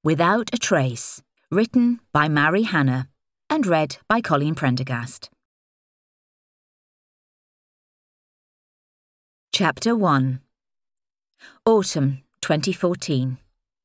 Without a Trace, written by Mary Hannah and read by Colleen Prendergast. Chapter 1. Autumn 2014.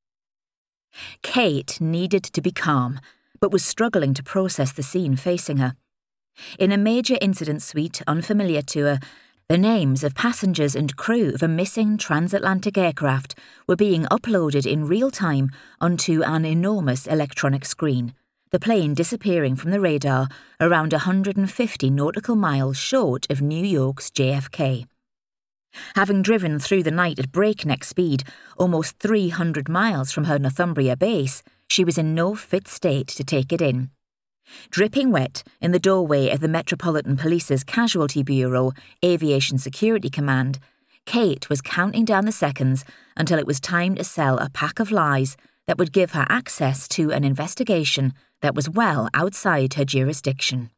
Kate needed to be calm, but was struggling to process the scene facing her. In a major incident suite unfamiliar to her, the names of passengers and crew of a missing transatlantic aircraft were being uploaded in real time onto an enormous electronic screen, the plane disappearing from the radar around 150 nautical miles short of New York's JFK. Having driven through the night at breakneck speed, almost 300 miles from her Northumbria base, she was in no fit state to take it in. Dripping wet in the doorway of the Metropolitan Police's Casualty Bureau Aviation Security Command, Kate was counting down the seconds until it was time to sell a pack of lies that would give her access to an investigation that was well outside her jurisdiction.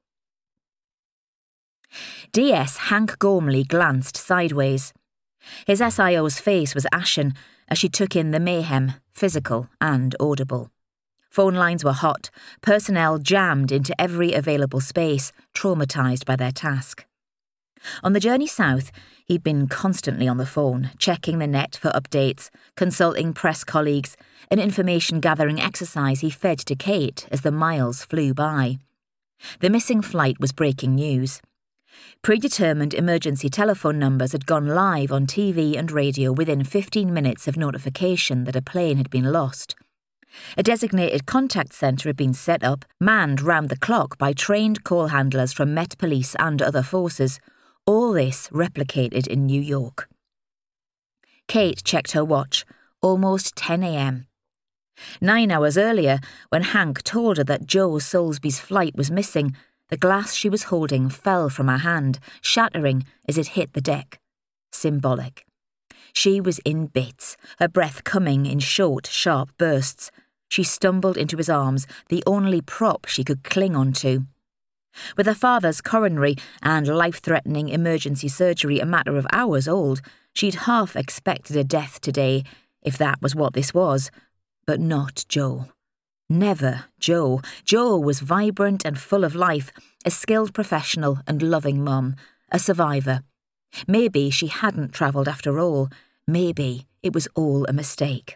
DS Hank Gormley glanced sideways. His SIO's face was ashen as she took in the mayhem, physical and audible. Phone lines were hot, personnel jammed into every available space, traumatised by their task. On the journey south, he'd been constantly on the phone, checking the net for updates, consulting press colleagues, an information-gathering exercise he fed to Kate as the miles flew by. The missing flight was breaking news. Predetermined emergency telephone numbers had gone live on TV and radio within 15 minutes of notification that a plane had been lost. A designated contact centre had been set up, manned round the clock by trained call handlers from Met Police and other forces, all this replicated in New York. Kate checked her watch, almost 10 a.m. 9 hours earlier, when Hank told her that Joe Soulsby's flight was missing, the glass she was holding fell from her hand, shattering as it hit the deck. Symbolic. She was in bits, her breath coming in short, sharp bursts. She stumbled into his arms, the only prop she could cling onto. With her father's coronary and life-threatening emergency surgery a matter of hours old, she'd half expected a death today, if that was what this was. But not Joe. Never Joe. Joe was vibrant and full of life, a skilled professional and loving mum, a survivor. Maybe she hadn't travelled after all. Maybe it was all a mistake.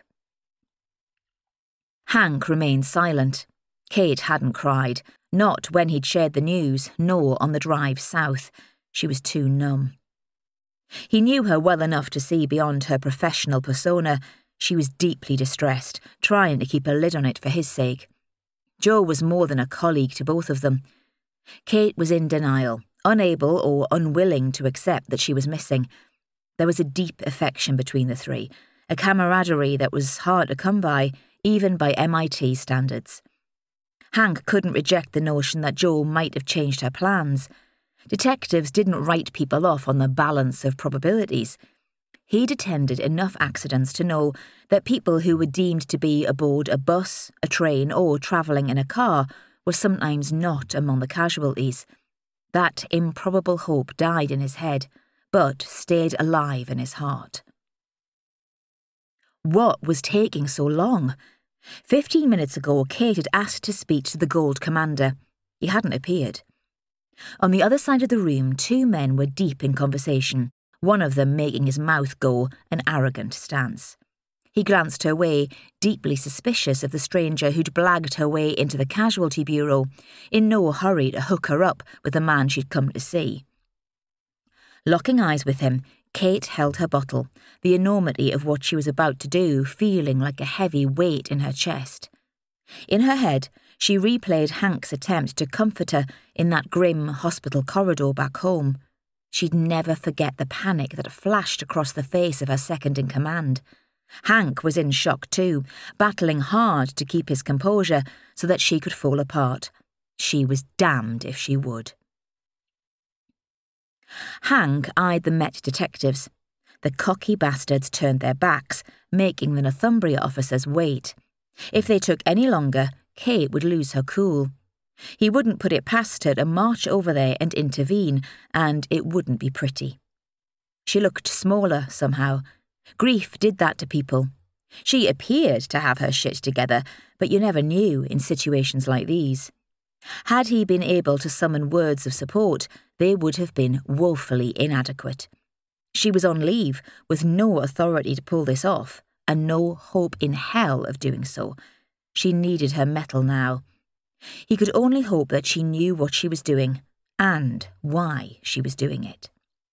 Hank remained silent. Kate hadn't cried, not when he'd shared the news, nor on the drive south. She was too numb. He knew her well enough to see beyond her professional persona. She was deeply distressed, trying to keep a lid on it for his sake. Joe was more than a colleague to both of them. Kate was in denial, unable or unwilling to accept that she was missing. There was a deep affection between the three, a camaraderie that was hard to come by, even by MIT standards. Hank couldn't reject the notion that Joe might have changed her plans. Detectives didn't write people off on the balance of probabilities. He'd attended enough accidents to know that people who were deemed to be aboard a bus, a train, or travelling in a car were sometimes not among the casualties. That improbable hope died in his head, but stayed alive in his heart. What was taking so long? 15 minutes ago, Kate had asked to speak to the Gold Commander. He hadn't appeared. On the other side of the room, two men were deep in conversation, one of them making his mouth go an arrogant stance. He glanced her way, deeply suspicious of the stranger who'd blagged her way into the Casualty Bureau, in no hurry to hook her up with the man she'd come to see. Locking eyes with him, Kate held her bottle, the enormity of what she was about to do feeling like a heavy weight in her chest. In her head, she replayed Hank's attempt to comfort her in that grim hospital corridor back home. She'd never forget the panic that flashed across the face of her second-in-command. Hank was in shock too, battling hard to keep his composure so that she could fall apart. She was damned if she would. Hank eyed the Met detectives. The cocky bastards turned their backs, making the Northumbria officers wait. If they took any longer, Kate would lose her cool. He wouldn't put it past her to march over there and intervene, and it wouldn't be pretty. She looked smaller somehow. Grief did that to people. She appeared to have her shit together, but you never knew in situations like these. Had he been able to summon words of support, they would have been woefully inadequate. She was on leave, with no authority to pull this off, and no hope in hell of doing so. She needed her mettle now. He could only hope that she knew what she was doing, and why she was doing it.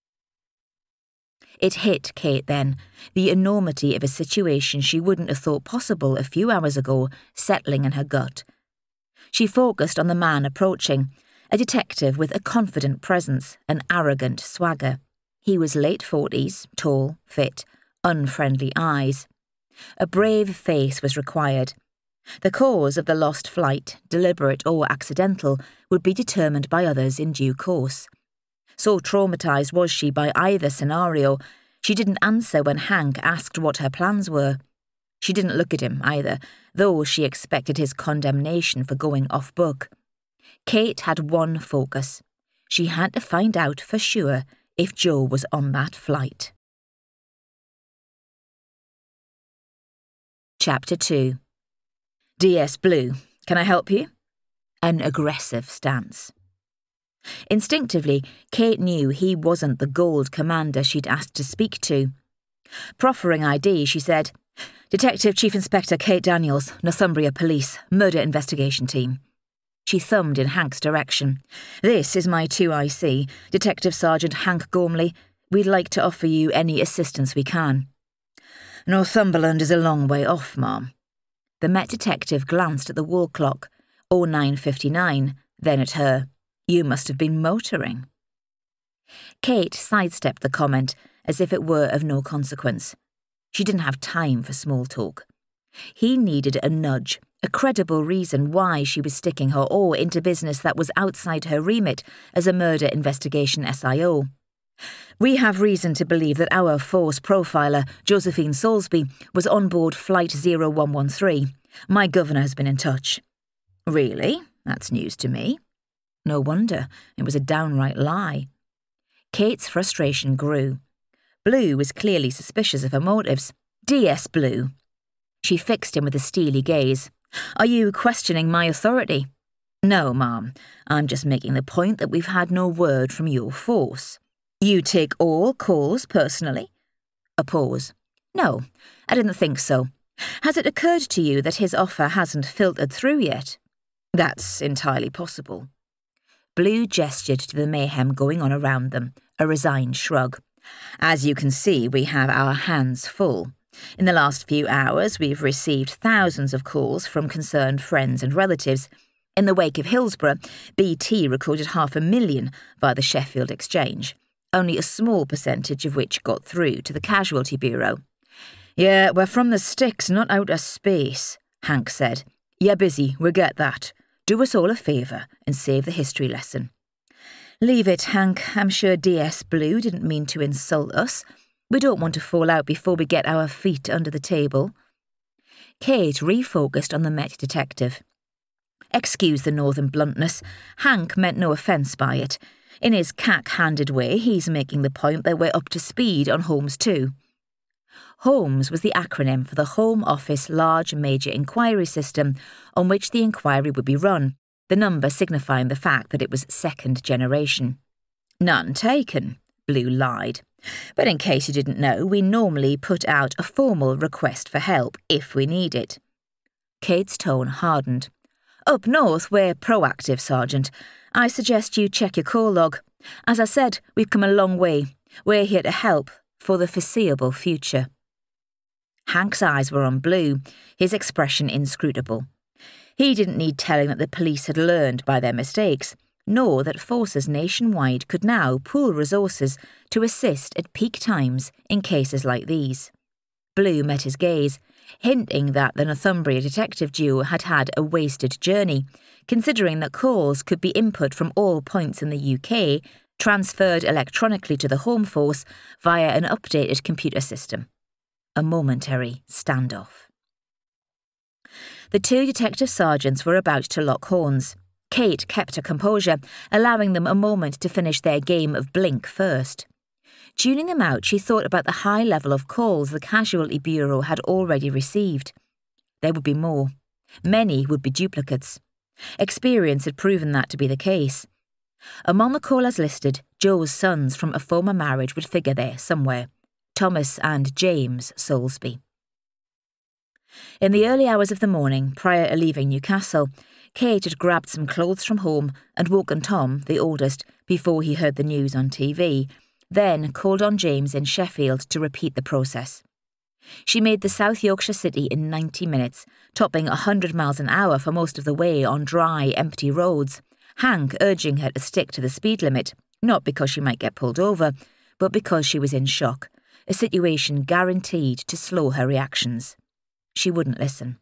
It hit Kate then, the enormity of a situation she wouldn't have thought possible a few hours ago, settling in her gut. She focused on the man approaching, a detective with a confident presence, an arrogant swagger. He was late 40s, tall, fit, unfriendly eyes. A brave face was required. The cause of the lost flight, deliberate or accidental, would be determined by others in due course. So traumatised was she by either scenario, she didn't answer when Hank asked what her plans were. She didn't look at him either, though she expected his condemnation for going off book. Kate had one focus. She had to find out for sure if Joe was on that flight. Chapter 2. DS Blue, can I help you? An aggressive stance. Instinctively, Kate knew he wasn't the gold commander she'd asked to speak to. Proffering ID, she said, Detective Chief Inspector Kate Daniels, Northumbria Police, Murder Investigation Team. She thumbed in Hank's direction. This is my 2IC, Detective Sergeant Hank Gormley. We'd like to offer you any assistance we can. Northumberland is a long way off, ma'am. The Met detective glanced at the wall clock, 09:59, then at her. You must have been motoring. Kate sidestepped the comment as if it were of no consequence. She didn't have time for small talk. He needed a nudge, a credible reason why she was sticking her oar into business that was outside her remit as a murder investigation SIO. We have reason to believe that our force profiler, Josephine Soulsby, was on board Flight 0113. My governor has been in touch. Really? That's news to me. No wonder. It was a downright lie. Kate's frustration grew. Blue was clearly suspicious of her motives. DS Blue. She fixed him with a steely gaze. Are you questioning my authority? No, ma'am. I'm just making the point that we've had no word from your force. You take all calls personally? A pause. No, I didn't think so. Has it occurred to you that his offer hasn't filtered through yet? That's entirely possible. Blue gestured to the mayhem going on around them, a resigned shrug. As you can see, we have our hands full. In the last few hours, we've received thousands of calls from concerned friends and relatives. In the wake of Hillsborough, BT recorded 500,000 via the Sheffield Exchange, only a small percentage of which got through to the Casualty Bureau. Yeah, we're from the sticks, not outer space, Hank said. You're busy, we get that. Do us all a favour and save the history lesson. Leave it, Hank. I'm sure DS Blue didn't mean to insult us. We don't want to fall out before we get our feet under the table. Kate refocused on the Met detective. Excuse the northern bluntness. Hank meant no offence by it. In his cack-handed way, he's making the point that we're up to speed on Holmes too. Holmes was the acronym for the Home Office Large Major Inquiry System on which the inquiry would be run, the number signifying the fact that it was second generation. None taken, Blue lied. But in case you didn't know, we normally put out a formal request for help if we need it. Kate's tone hardened. Up north, we're proactive, Sergeant. I suggest you check your call log. As I said, we've come a long way. We're here to help for the foreseeable future. Hank's eyes were on Blue, his expression inscrutable. He didn't need telling that the police had learned by their mistakes, nor that forces nationwide could now pool resources to assist at peak times in cases like these. Blue met his gaze, hinting that the Northumbria detective duo had had a wasted journey, considering that calls could be input from all points in the UK, transferred electronically to the Home Force via an updated computer system. A momentary standoff. The two detective sergeants were about to lock horns. Kate kept her composure, allowing them a moment to finish their game of blink first. Tuning them out, she thought about the high level of calls the Casualty Bureau had already received. There would be more. Many would be duplicates. Experience had proven that to be the case. Among the callers listed, Joe's sons from a former marriage would figure there somewhere. Thomas and James Soulsby. In the early hours of the morning, prior to leaving Newcastle, Kate had grabbed some clothes from home and woken Tom, the oldest, before he heard the news on TV, then called on James in Sheffield to repeat the process. She made the South Yorkshire city in 90 minutes, topping 100 miles an hour for most of the way on dry, empty roads, Hank urging her to stick to the speed limit, not because she might get pulled over, but because she was in shock, a situation guaranteed to slow her reactions. She wouldn't listen.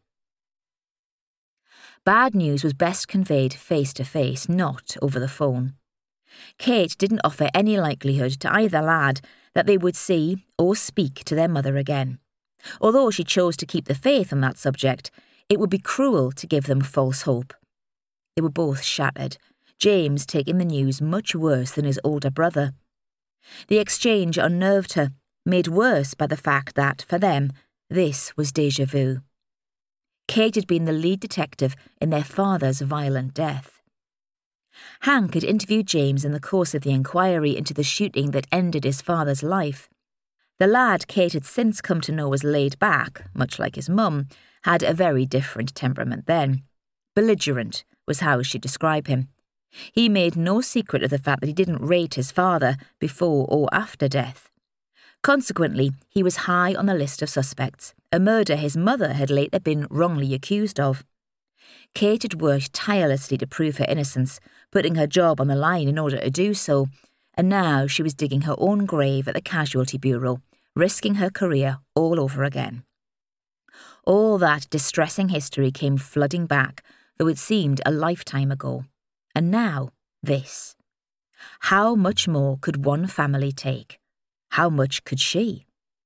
Bad news was best conveyed face-to-face, not over the phone. Kate didn't offer any likelihood to either lad that they would see or speak to their mother again. Although she chose to keep the faith on that subject, it would be cruel to give them false hope. They were both shattered, James taking the news much worse than his older brother. The exchange unnerved her, made worse by the fact that, for them, this was déjà vu. Kate had been the lead detective in their father's violent death. Hank had interviewed James in the course of the inquiry into the shooting that ended his father's life. The lad Kate had since come to know as laid back, much like his mum, had a very different temperament then. Belligerent was how she'd describe him. He made no secret of the fact that he didn't rate his father before or after death. Consequently, he was high on the list of suspects, a murder his mother had later been wrongly accused of. Kate had worked tirelessly to prove her innocence, putting her job on the line in order to do so, and now she was digging her own grave at the Casualty Bureau, risking her career all over again. All that distressing history came flooding back, though it seemed a lifetime ago. And now, this. How much more could one family take? How much could she?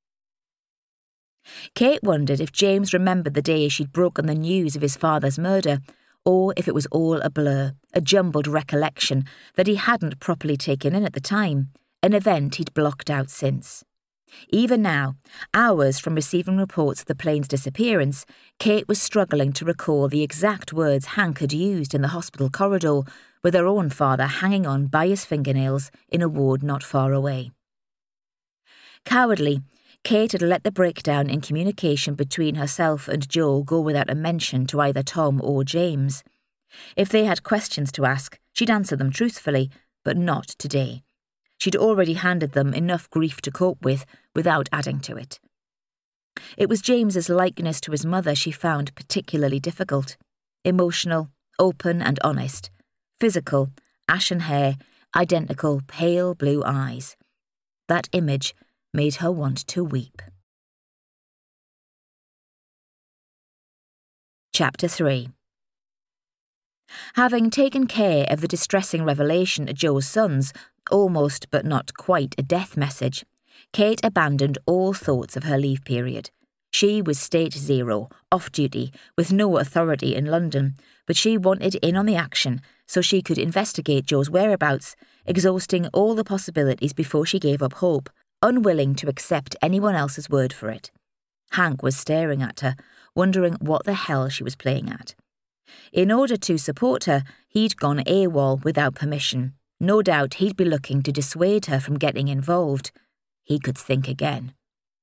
Kate wondered if James remembered the day she'd broken the news of his father's murder, or if it was all a blur, a jumbled recollection that he hadn't properly taken in at the time, an event he'd blocked out since. Even now, hours from receiving reports of the plane's disappearance, Kate was struggling to recall the exact words Hank had used in the hospital corridor, with her own father hanging on by his fingernails in a ward not far away. Cowardly, Kate had let the breakdown in communication between herself and Joe go without a mention to either Tom or James. If they had questions to ask, she'd answer them truthfully, but not today. She'd already handed them enough grief to cope with, without adding to it. It was James's likeness to his mother she found particularly difficult. Emotional, open and honest. Physical, ashen hair, identical pale blue eyes. That image made her want to weep. Chapter 3. Having taken care of the distressing revelation to Joe's sons, almost but not quite a death message, Kate abandoned all thoughts of her leave period. She was state zero, off-duty, with no authority in London, but she wanted in on the action so she could investigate Joe's whereabouts, exhausting all the possibilities before she gave up hope, unwilling to accept anyone else's word for it. Hank was staring at her, wondering what the hell she was playing at. In order to support her, he'd gone AWOL without permission. No doubt he'd be looking to dissuade her from getting involved. He could think again.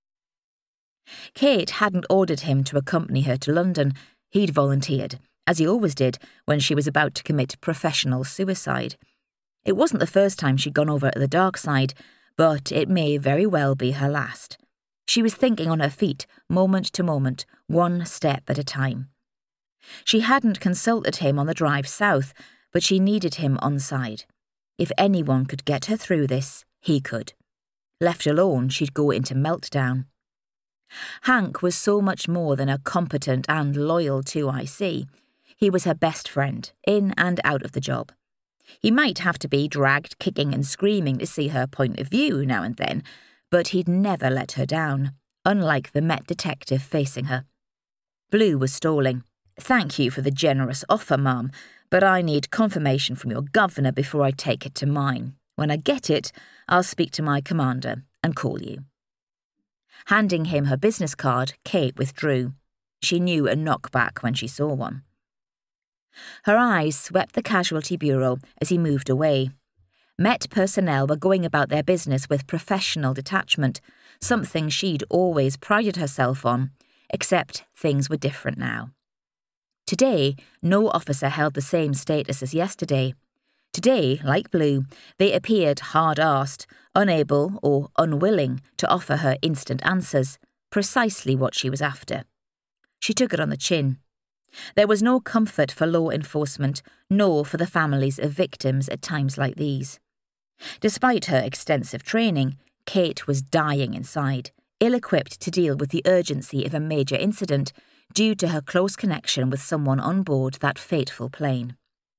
Kate hadn't ordered him to accompany her to London. He'd volunteered, as he always did when she was about to commit professional suicide. It wasn't the first time she'd gone over to the dark side, but it may very well be her last. She was thinking on her feet, moment to moment, one step at a time. She hadn't consulted him on the drive south, but she needed him on side. If anyone could get her through this, he could. Left alone, she'd go into meltdown. Hank was so much more than a competent and loyal 2IC. He was her best friend, in and out of the job. He might have to be dragged kicking and screaming to see her point of view now and then, but he'd never let her down, unlike the Met detective facing her. Blue was stalling. "Thank you for the generous offer, Mum, but I need confirmation from your governor before I take it to mine. When I get it, I'll speak to my commander. and call you." Handing him her business card, Kate withdrew. She knew a knockback when she saw one. Her eyes swept the casualty bureau as he moved away. Met personnel were going about their business with professional detachment, something she'd always prided herself on, except things were different now. Today, no officer held the same status as yesterday. Today, like Blue, they appeared hard-arsed, unable or unwilling to offer her instant answers, precisely what she was after. She took it on the chin. There was no comfort for law enforcement, nor for the families of victims at times like these. Despite her extensive training, Kate was dying inside, ill-equipped to deal with the urgency of a major incident due to her close connection with someone on board that fateful plane.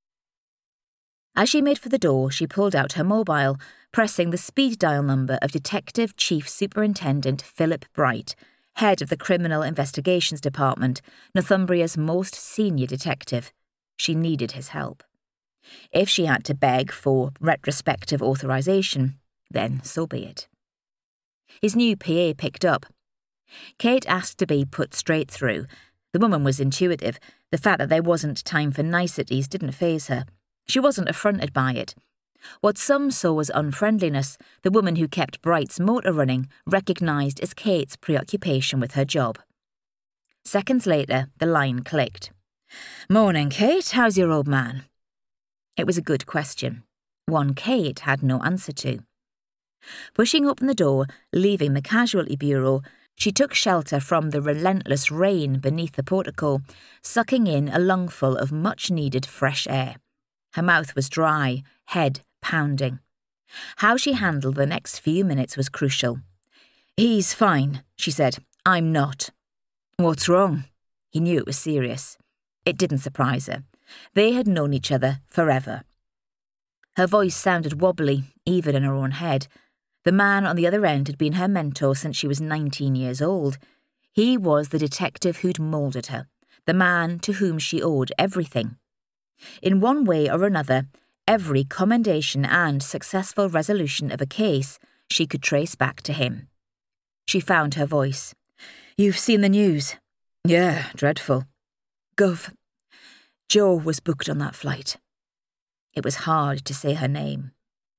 As she made for the door, she pulled out her mobile, pressing the speed dial number of Detective Chief Superintendent Philip Bright, head of the Criminal Investigations Department, Northumbria's most senior detective. She needed his help. If she had to beg for retrospective authorization, then so be it. His new PA picked up. Kate asked to be put straight through. The woman was intuitive. The fact that there wasn't time for niceties didn't faze her. She wasn't affronted by it. What some saw as unfriendliness, the woman who kept Bright's motor running recognised as Kate's preoccupation with her job. Seconds later, the line clicked. "Morning, Kate. How's your old man?" It was a good question, one Kate had no answer to. Pushing open the door, leaving the casualty bureau, she took shelter from the relentless rain beneath the portico, sucking in a lungful of much-needed fresh air. Her mouth was dry, head pounding. How she handled the next few minutes was crucial. "He's fine," she said. "I'm not." "What's wrong?" He knew it was serious. It didn't surprise her. They had known each other forever. Her voice sounded wobbly, even in her own head. The man on the other end had been her mentor since she was 19 years old. He was the detective who'd moulded her, the man to whom she owed everything. In one way or another, every commendation and successful resolution of a case she could trace back to him. She found her voice. "You've seen the news?" "Yeah, dreadful." "Gov, Joe was booked on that flight." It was hard to say her name.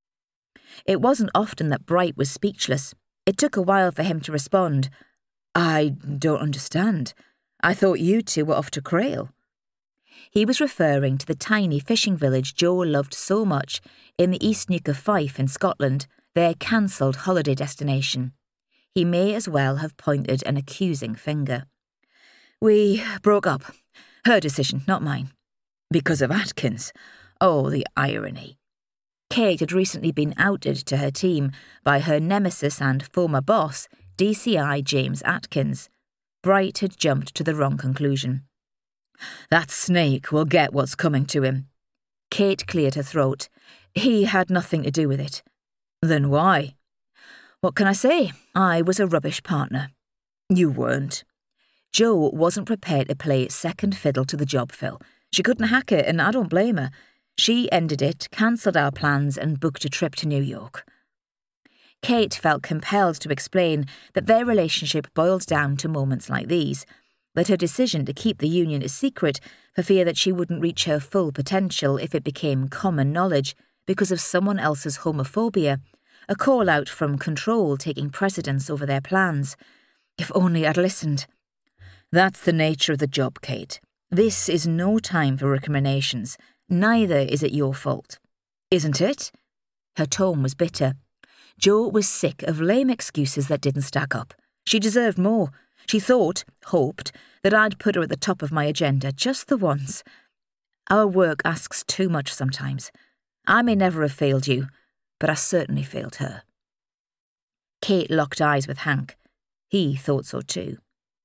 It wasn't often that Bright was speechless. It took a while for him to respond. "I don't understand. I thought you two were off to Crail." He was referring to the tiny fishing village Joe loved so much in the East Neuk of Fife in Scotland, their cancelled holiday destination. He may as well have pointed an accusing finger. "We broke up. Her decision, not mine." "Because of Atkins? Oh, the irony." Kate had recently been outed to her team by her nemesis and former boss, DCI James Atkins. Bright had jumped to the wrong conclusion. "That snake will get what's coming to him." Kate cleared her throat. "He had nothing to do with it." "Then why?" "What can I say? I was a rubbish partner." "You weren't." Joe wasn't prepared to play second fiddle to the job, Phil. She couldn't hack it, and I don't blame her. She ended it, cancelled our plans, and booked a trip to New York. Kate felt compelled to explain that their relationship boiled down to moments like these, that her decision to keep the union a secret for fear that she wouldn't reach her full potential if it became common knowledge because of someone else's homophobia, a call-out from control taking precedence over their plans. If only I'd listened. "That's the nature of the job, Kate. This is no time for recriminations. Neither is it your fault." "Isn't it?" Her tone was bitter. Jo was sick of lame excuses that didn't stack up. She deserved more. She hoped, that I'd put her at the top of my agenda just the once. Our work asks too much sometimes. I may never have failed you, but I certainly failed her. Kate locked eyes with Hank. He thought so too.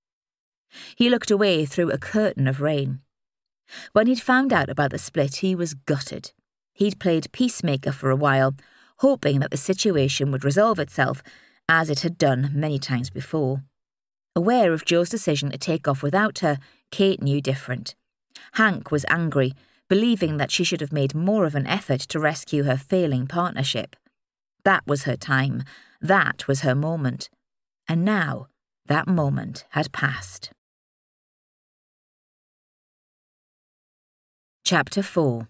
He looked away through a curtain of rain. When he'd found out about the split, he was gutted. He'd played peacemaker for a while, hoping that the situation would resolve itself, as it had done many times before. Aware of Jo's decision to take off without her, Kate knew different. Hank was angry, believing that she should have made more of an effort to rescue her failing partnership. That was her time, That was her moment. And now that moment had passed. Chapter 4.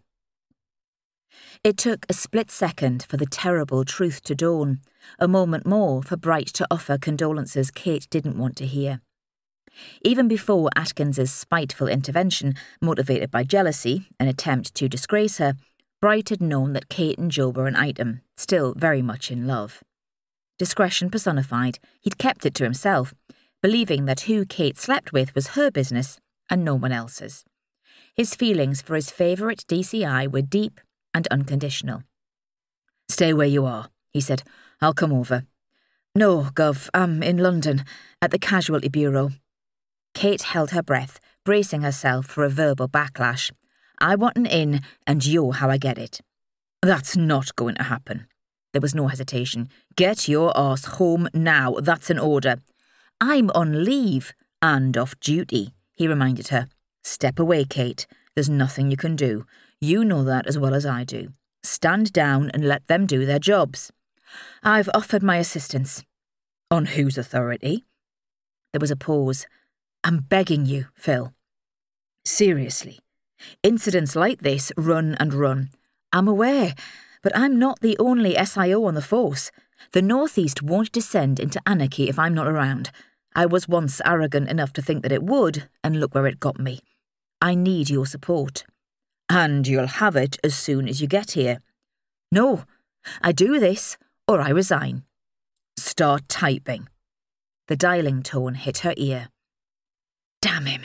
It took a split second for the terrible truth to dawn, a moment more for Bright to offer condolences Kate didn't want to hear. Even before Atkins's spiteful intervention, motivated by jealousy, an attempt to disgrace her, Bright had known that Kate and Joe were an item, still very much in love. Discretion personified, he'd kept it to himself, believing that who Kate slept with was her business and no one else's. His feelings for his favourite DCI were deep and unconditional. "Stay where you are," he said. "I'll come over." "No, Gov, I'm in London, at the Casualty Bureau." Kate held her breath, bracing herself for a verbal backlash. "I want an in, and you're how I get it." "That's not going to happen." There was no hesitation. "Get your arse home now, that's an order." "I'm on leave and off duty," he reminded her. "Step away, Kate. There's nothing you can do. You know that as well as I do. Stand down and let them do their jobs." "I've offered my assistance." "On whose authority?" There was a pause. "I'm begging you, Phil." "Seriously. Incidents like this run and run." "I'm aware, but I'm not the only SIO on the force. The Northeast won't descend into anarchy if I'm not around. I was once arrogant enough to think that it would, and look where it got me. I need your support." "And you'll have it as soon as you get here." "No, I do this, or I resign." "Start typing." The dialing tone hit her ear. Damn him.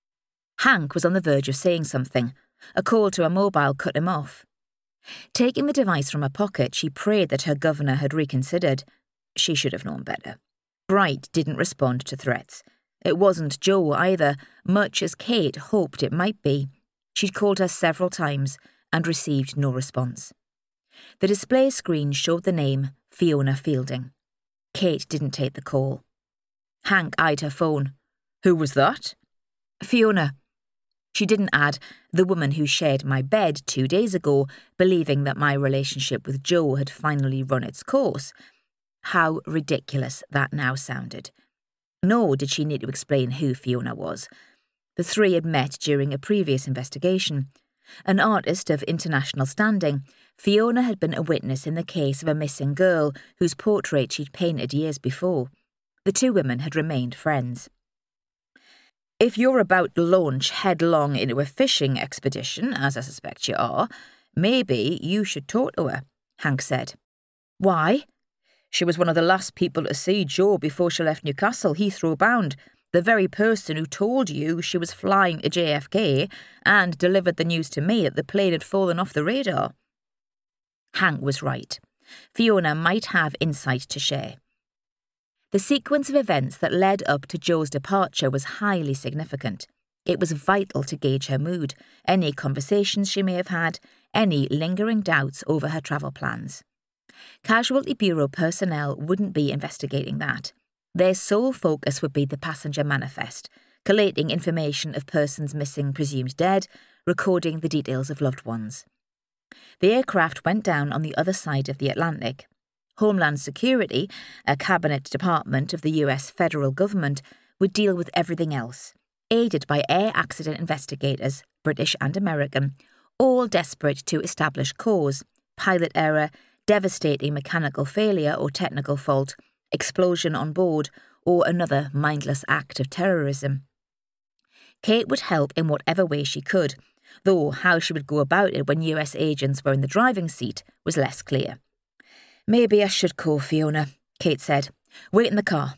Hank was on the verge of saying something. A call to a mobile cut him off. Taking the device from her pocket, she prayed that her governor had reconsidered. She should have known better. Bright didn't respond to threats. It wasn't Joe either, much as Kate hoped it might be. She'd called her several times and received no response. The display screen showed the name Fiona Fielding. Kate didn't take the call. Hank eyed her phone. "Who was that?" "Fiona." She didn't add, "the woman who shared my bed 2 days ago, believing that my relationship with Joe had finally run its course." How ridiculous that now sounded. Nor did she need to explain who Fiona was. The three had met during a previous investigation. An artist of international standing, Fiona had been a witness in the case of a missing girl whose portrait she'd painted years before. The two women had remained friends. "If you're about to launch headlong into a fishing expedition, as I suspect you are, maybe you should talk to her," Hank said. "Why?" "She was one of the last people to see Joe before she left Newcastle, Heathrow bound. The very person who told you she was flying to JFK and delivered the news to me that the plane had fallen off the radar." Hank was right. Fiona might have insight to share. The sequence of events that led up to Joe's departure was highly significant. It was vital to gauge her mood, any conversations she may have had, any lingering doubts over her travel plans. Casualty Bureau personnel wouldn't be investigating that. Their sole focus would be the passenger manifest, collating information of persons missing presumed dead, recording the details of loved ones. The aircraft went down on the other side of the Atlantic. Homeland Security, a cabinet department of the US federal government, would deal with everything else, aided by air accident investigators, British and American, all desperate to establish cause, pilot error, devastating mechanical failure or technical fault, explosion on board, or another mindless act of terrorism. Kate would help in whatever way she could, though how she would go about it when US agents were in the driving seat was less clear. "Maybe I should call Fiona," Kate said. "Wait in the car."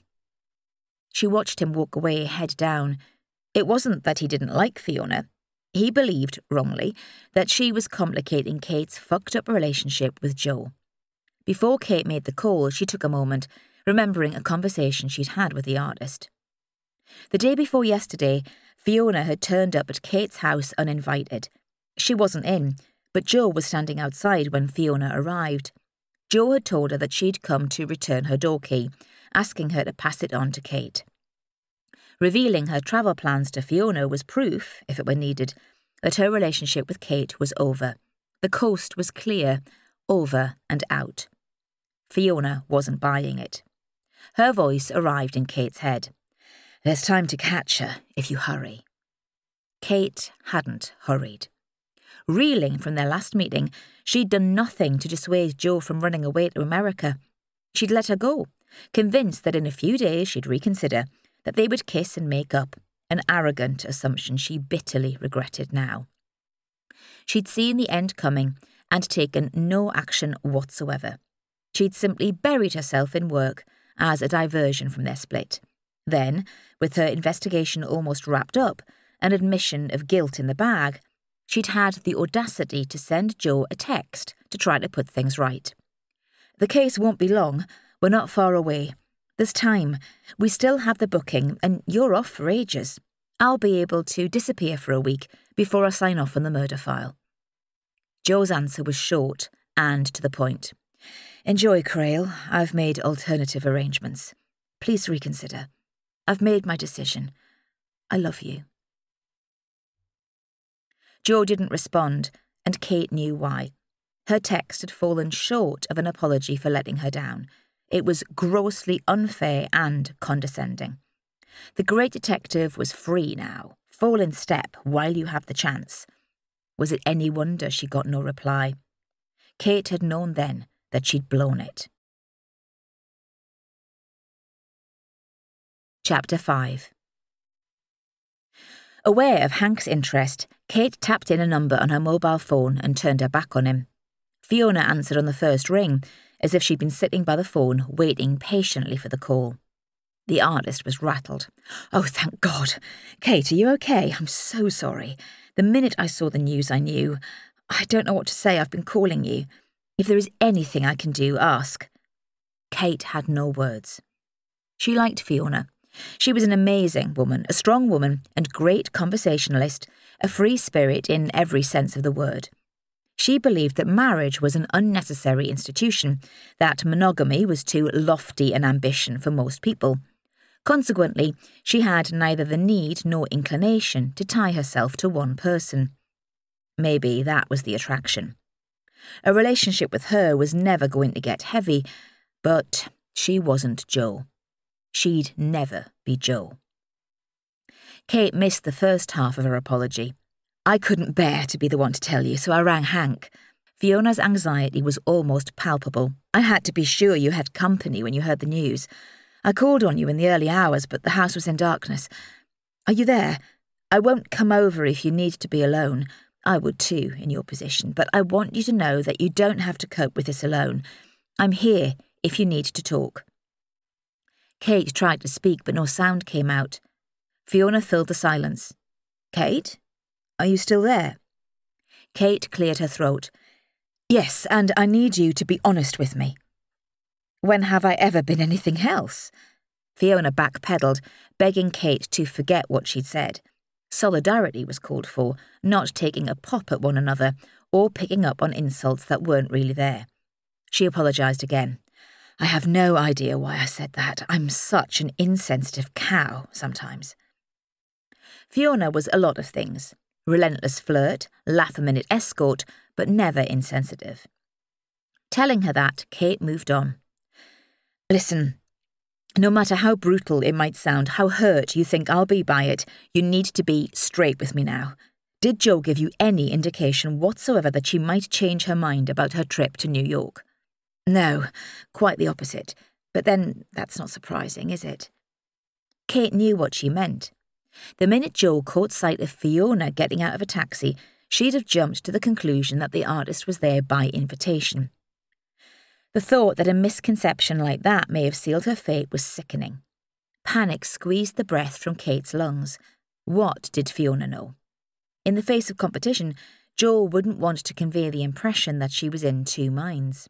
She watched him walk away, head down. It wasn't that he didn't like Fiona. He believed, wrongly, that she was complicating Kate's fucked-up relationship with Joe. Before Kate made the call, she took a moment, remembering a conversation she'd had with the artist. The day before yesterday, Fiona had turned up at Kate's house uninvited. She wasn't in, but Joe was standing outside when Fiona arrived. Joe had told her that she'd come to return her door key, asking her to pass it on to Kate. Revealing her travel plans to Fiona was proof, if it were needed, that her relationship with Kate was over. The coast was clear, over and out. Fiona wasn't buying it. Her voice arrived in Kate's head. "There's time to catch her, if you hurry." Kate hadn't hurried. Reeling from their last meeting, she'd done nothing to dissuade Jo from running away to America. She'd let her go, convinced that in a few days she'd reconsider, that they would kiss and make up, an arrogant assumption she bitterly regretted now. She'd seen the end coming and taken no action whatsoever. She'd simply buried herself in work as a diversion from their split. Then, with her investigation almost wrapped up, an admission of guilt in the bag, she'd had the audacity to send Jo a text to try to put things right. "The case won't be long. We're not far away. There's time. We still have the booking, and you're off for ages. I'll be able to disappear for a week before I sign off on the murder file." Jo's answer was short and to the point. "Enjoy, Crail. I've made alternative arrangements. Please reconsider. I've made my decision. I love you." Jo didn't respond, and Kate knew why. Her text had fallen short of an apology for letting her down. It was grossly unfair and condescending. The great detective was free now. Fall in step while you have the chance. Was it any wonder she got no reply? Kate had known then that she'd blown it. Chapter 5. Aware of Hank's interest, Kate tapped in a number on her mobile phone and turned her back on him. Fiona answered on the first ring, as if she'd been sitting by the phone waiting patiently for the call. The artist was rattled. "Oh, thank God. Kate, are you okay? I'm so sorry. The minute I saw the news, I knew. I don't know what to say. I've been calling you. If there is anything I can do, ask." Kate had no words. She liked Fiona. She was an amazing woman, a strong woman and great conversationalist, a free spirit in every sense of the word. She believed that marriage was an unnecessary institution, that monogamy was too lofty an ambition for most people. Consequently, she had neither the need nor inclination to tie herself to one person. Maybe that was the attraction. A relationship with her was never going to get heavy, but she wasn't Jo. She'd never be Jo. Kate missed the first half of her apology. "I couldn't bear to be the one to tell you, so I rang Hank." Fiona's anxiety was almost palpable. "I had to be sure you had company when you heard the news. I called on you in the early hours, but the house was in darkness. Are you there? I won't come over if you need to be alone. I would too, in your position, but I want you to know that you don't have to cope with this alone. I'm here if you need to talk." Kate tried to speak, but no sound came out. Fiona filled the silence. "Kate? Are you still there?" Kate cleared her throat. "Yes, and I need you to be honest with me." "When have I ever been anything else?" Fiona backpedaled, begging Kate to forget what she'd said. Solidarity was called for, not taking a pop at one another or picking up on insults that weren't really there. She apologised again. "I have no idea why I said that. I'm such an insensitive cow sometimes." Fiona was a lot of things. Relentless flirt, laugh-a-minute escort, but never insensitive. Telling her that, Kate moved on. "Listen, no matter how brutal it might sound, how hurt you think I'll be by it, you need to be straight with me now. Did Jo give you any indication whatsoever that she might change her mind about her trip to New York?" "No, quite the opposite. But then that's not surprising, is it?" Kate knew what she meant. The minute Jo caught sight of Fiona getting out of a taxi, she'd have jumped to the conclusion that the artist was there by invitation. The thought that a misconception like that may have sealed her fate was sickening. Panic squeezed the breath from Kate's lungs. What did Fiona know? In the face of competition, Jo wouldn't want to convey the impression that she was in two minds.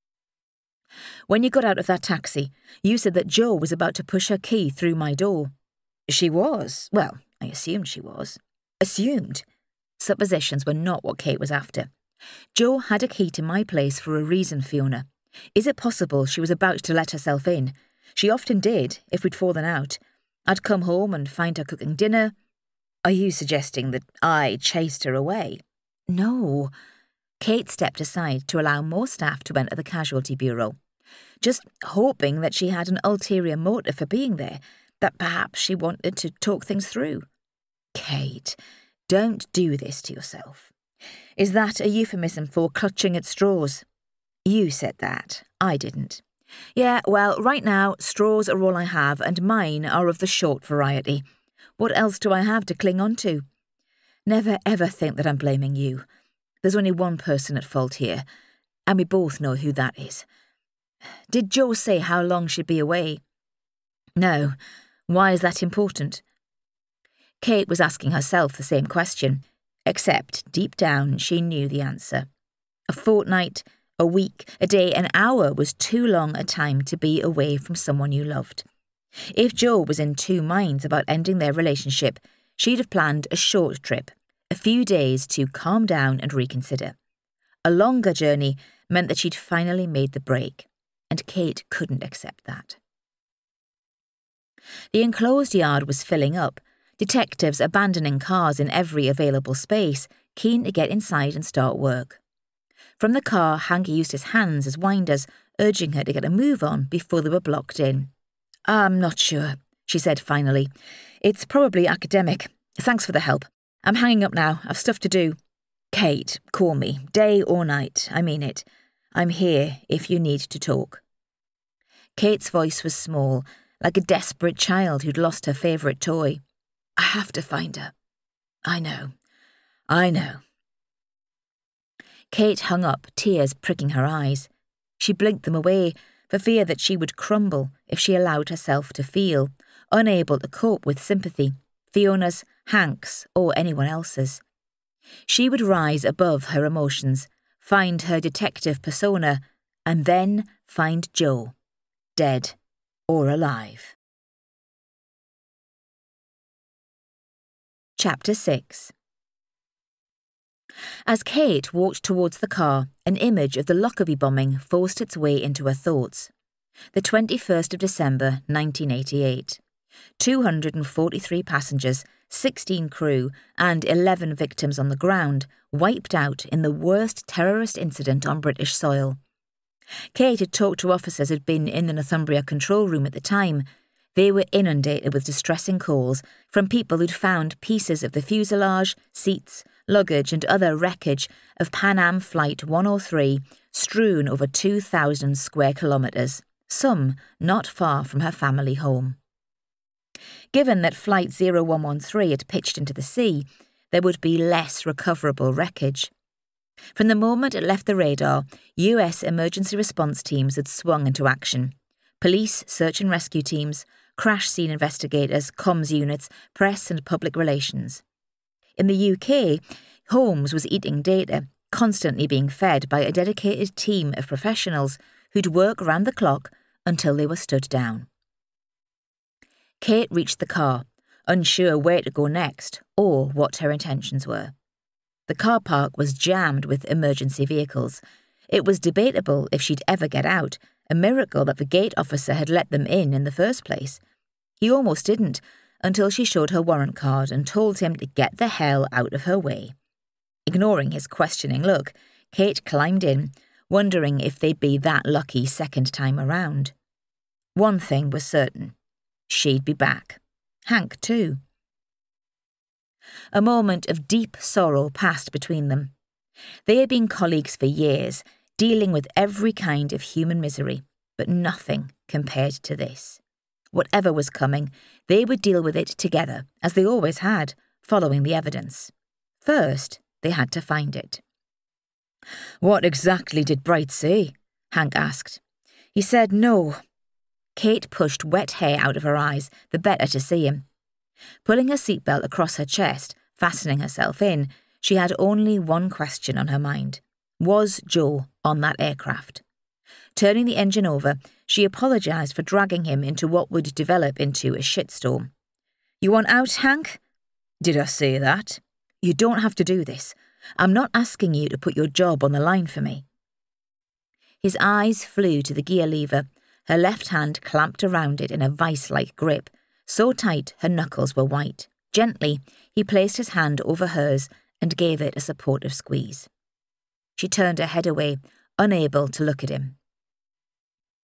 "When you got out of that taxi, you said that Jo was about to push her key through my door." "She was. Well, I assumed she was." "Assumed?" Suppositions were not what Kate was after. "Jo had a key to my place for a reason, Fiona. Is it possible she was about to let herself in? She often did, if we'd fallen out. I'd come home and find her cooking dinner." "Are you suggesting that I chased her away?" "No." Kate stepped aside to allow more staff to enter the casualty bureau. just hoping that she had an ulterior motive for being there, that perhaps she wanted to talk things through. Kate, don't do this to yourself. Is that a euphemism for clutching at straws? You said that. I didn't. Yeah, well, right now, straws are all I have, and mine are of the short variety. What else do I have to cling on to? Never ever think that I'm blaming you. There's only one person at fault here, and we both know who that is. Did Jo say how long she'd be away? No. Why is that important? Kate was asking herself the same question, except deep down she knew the answer. A fortnight, a week, a day, an hour was too long a time to be away from someone you loved. If Jo was in two minds about ending their relationship, she'd have planned a short trip, a few days to calm down and reconsider. A longer journey meant that she'd finally made the break, and Kate couldn't accept that. The enclosed yard was filling up, detectives abandoning cars in every available space, keen to get inside and start work. From the car, Hank used his hands as winders, urging her to get a move on before they were blocked in. I'm not sure, she said finally. It's probably academic. Thanks for the help. I'm hanging up now. I've stuff to do. Kate, call me, day or night. I mean it. I'm here if you need to talk. Kate's voice was small, like a desperate child who'd lost her favourite toy. I have to find her. I know. Kate hung up, tears pricking her eyes. She blinked them away, for fear that she would crumble if she allowed herself to feel, unable to cope with sympathy, Fiona's, Hank's, or anyone else's. She would rise above her emotions, find her detective persona, and then find Jo, dead or alive. Chapter 6. As Kate walked towards the car, an image of the Lockerbie bombing forced its way into her thoughts. The 21st of December, 1988. 243 passengers, 16 crew, and 11 victims on the ground, wiped out in the worst terrorist incident on British soil. Kate had talked to officers who'd been in the Northumbria control room at the time. They were inundated with distressing calls from people who'd found pieces of the fuselage, seats, luggage and other wreckage of Pan Am Flight 103 strewn over 2,000 square kilometres, some not far from her family home. Given that Flight 0113 had pitched into the sea, there would be less recoverable wreckage. From the moment it left the radar, US emergency response teams had swung into action. Police, search and rescue teams, crash scene investigators, comms units, press and public relations. In the UK, Holmes was eating data, constantly being fed by a dedicated team of professionals who'd work round the clock until they were stood down. Kate reached the car, unsure where to go next or what her intentions were. The car park was jammed with emergency vehicles. It was debatable if she'd ever get out, a miracle that the gate officer had let them in the first place. He almost didn't, until she showed her warrant card and told him to get the hell out of her way. Ignoring his questioning look, Kate climbed in, wondering if they'd be that lucky second time around. One thing was certain. She'd be back. Hank, too. A moment of deep sorrow passed between them. They had been colleagues for years, dealing with every kind of human misery, but nothing compared to this. Whatever was coming, they would deal with it together, as they always had, following the evidence. First, they had to find it. What exactly did Bright say? Hank asked. He said no. Kate pushed wet hair out of her eyes, the better to see him. Pulling her seatbelt across her chest, fastening herself in, she had only one question on her mind. Was Jo on that aircraft? Turning the engine over, she apologised for dragging him into what would develop into a shitstorm. You want out, Hank? Did I say that? You don't have to do this. I'm not asking you to put your job on the line for me. His eyes flew to the gear lever, her left hand clamped around it in a vice-like grip, so tight her knuckles were white. Gently, he placed his hand over hers and gave it a supportive squeeze. She turned her head away, unable to look at him.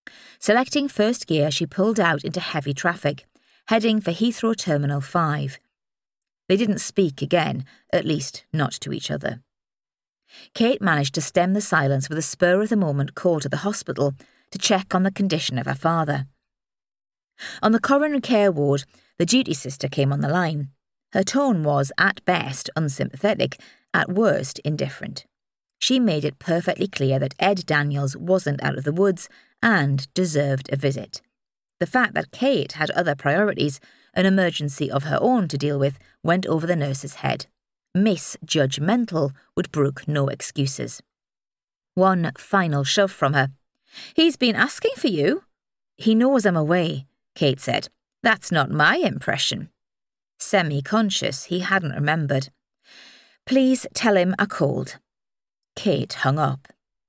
Selecting first gear, she pulled out into heavy traffic, heading for Heathrow Terminal 5. They didn't speak again, at least not to each other. Kate managed to stem the silence with a spur-of-the-moment call to the hospital to check on the condition of her father. On the coronary care ward, the duty sister came on the line. Her tone was, at best, unsympathetic, at worst, indifferent. She made it perfectly clear that Ed Daniels wasn't out of the woods and deserved a visit. The fact that Kate had other priorities, an emergency of her own to deal with, went over the nurse's head. Misjudgmental would brook no excuses. One final shove from her. "He's been asking for you." "He knows I'm away," Kate said. "That's not my impression." Semi-conscious, he hadn't remembered. "Please tell him I called." Kate hung up.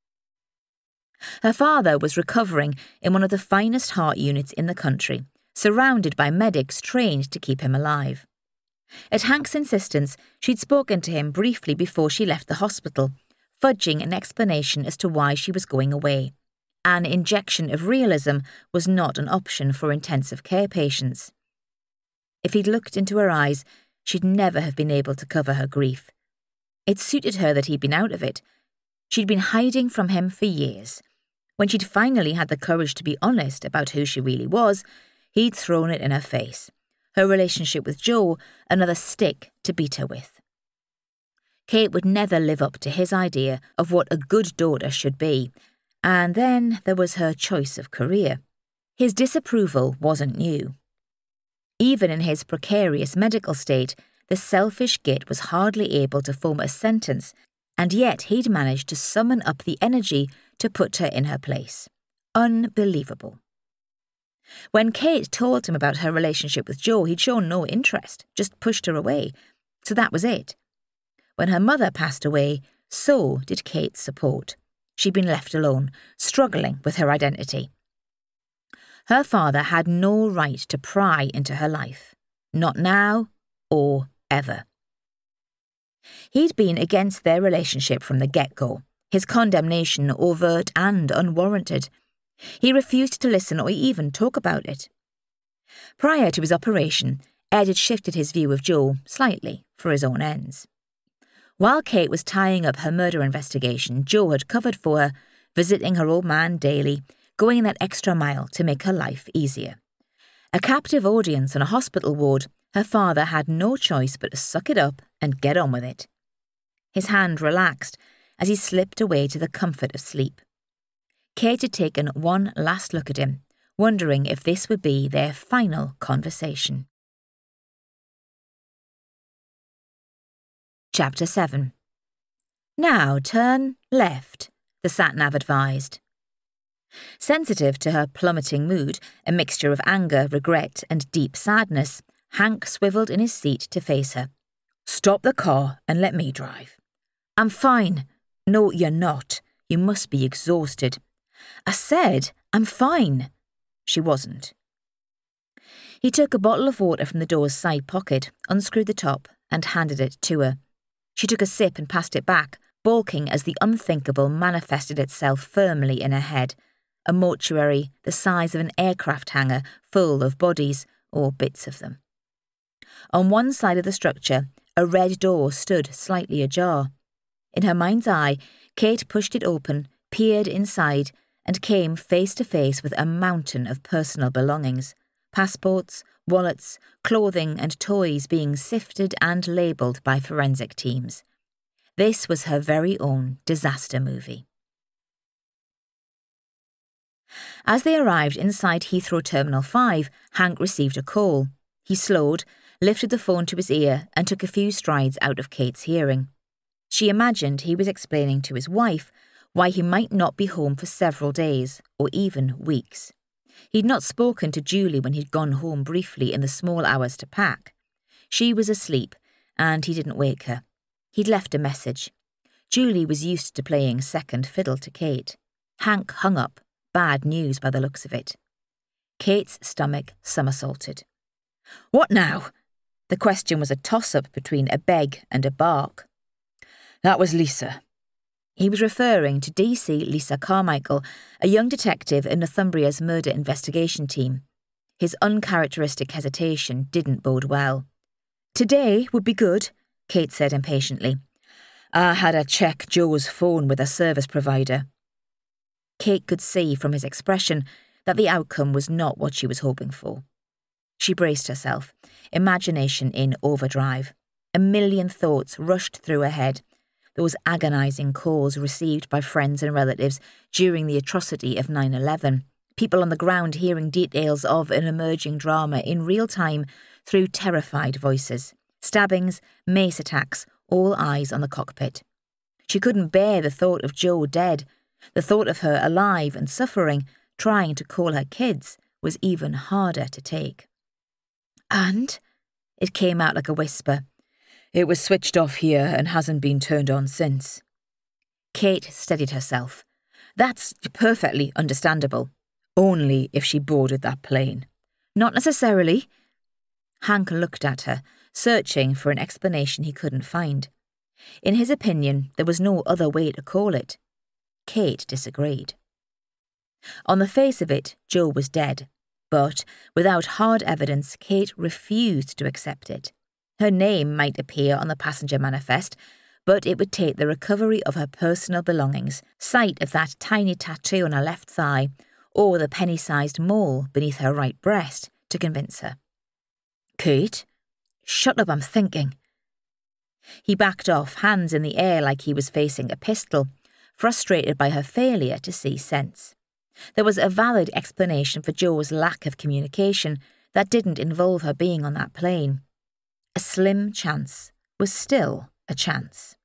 Her father was recovering in one of the finest heart units in the country, surrounded by medics trained to keep him alive. At Hank's insistence, she'd spoken to him briefly before she left the hospital, fudging an explanation as to why she was going away. An injection of realism was not an option for intensive care patients. If he'd looked into her eyes, she'd never have been able to cover her grief. It suited her that he'd been out of it. She'd been hiding from him for years. When she'd finally had the courage to be honest about who she really was, he'd thrown it in her face. Her relationship with Joe, another stick to beat her with. Kate would never live up to his idea of what a good daughter should be. And then there was her choice of career. His disapproval wasn't new. Even in his precarious medical state, the selfish git was hardly able to form a sentence, and yet he'd managed to summon up the energy to put her in her place. Unbelievable. When Kate told him about her relationship with Joe, he'd shown no interest, just pushed her away. So that was it. When her mother passed away, so did Kate's support. She'd been left alone, struggling with her identity. Her father had no right to pry into her life. Not now or ever. He'd been against their relationship from the get-go, his condemnation overt and unwarranted. He refused to listen or even talk about it. Prior to his operation, Ed had shifted his view of Joe slightly for his own ends. While Kate was tying up her murder investigation, Joe had covered for her, visiting her old man daily, going that extra mile to make her life easier. A captive audience on a hospital ward, her father had no choice but to suck it up and get on with it. His hand relaxed as he slipped away to the comfort of sleep. Kate had taken one last look at him, wondering if this would be their final conversation. Chapter 7. "Now turn left," the sat-nav advised. Sensitive to her plummeting mood, a mixture of anger, regret and deep sadness, Hank swiveled in his seat to face her. "Stop the car and let me drive." "I'm fine." "No, you're not. You must be exhausted." "I said, I'm fine." She wasn't. He took a bottle of water from the door's side pocket, unscrewed the top, and handed it to her. She took a sip and passed it back, balking as the unthinkable manifested itself firmly in her head. A mortuary the size of an aircraft hangar full of bodies, or bits of them. On one side of the structure, a red door stood slightly ajar. In her mind's eye, Kate pushed it open, peered inside, and came face to face with a mountain of personal belongings. Passports, wallets, clothing and toys being sifted and labelled by forensic teams. This was her very own disaster movie. As they arrived inside Heathrow Terminal 5, Hank received a call. He slowed, lifted the phone to his ear and took a few strides out of Kate's hearing. She imagined he was explaining to his wife why he might not be home for several days or even weeks. He'd not spoken to Julie when he'd gone home briefly in the small hours to pack. She was asleep, and he didn't wake her. He'd left a message. Julie was used to playing second fiddle to Kate. Hank hung up, bad news by the looks of it. Kate's stomach somersaulted. "What now?" The question was a toss-up between a beg and a bark. "That was Lisa." He was referring to DC Lisa Carmichael, a young detective in Northumbria's murder investigation team. His uncharacteristic hesitation didn't bode well. "Today would be good," Kate said impatiently. "I had to check Joe's phone with a service provider." Kate could see from his expression that the outcome was not what she was hoping for. She braced herself, imagination in overdrive. A million thoughts rushed through her head. Those agonising calls received by friends and relatives during the atrocity of 9/11, people on the ground hearing details of an emerging drama in real time through terrified voices, stabbings, mace attacks, all eyes on the cockpit. She couldn't bear the thought of Joe dead. The thought of her alive and suffering, trying to call her kids, was even harder to take. "And?" It came out like a whisper. "It was switched off here and hasn't been turned on since." Kate steadied herself. "That's perfectly understandable. Only if she boarded that plane." "Not necessarily." Hank looked at her, searching for an explanation he couldn't find. In his opinion, there was no other way to call it. Kate disagreed. On the face of it, Joe was dead, but without hard evidence, Kate refused to accept it. Her name might appear on the passenger manifest, but it would take the recovery of her personal belongings, sight of that tiny tattoo on her left thigh, or the penny-sized mole beneath her right breast to convince her. "Kate? Shut up, I'm thinking." He backed off, hands in the air like he was facing a pistol, frustrated by her failure to see sense. There was a valid explanation for Joe's lack of communication that didn't involve her being on that plane. A slim chance was still a chance.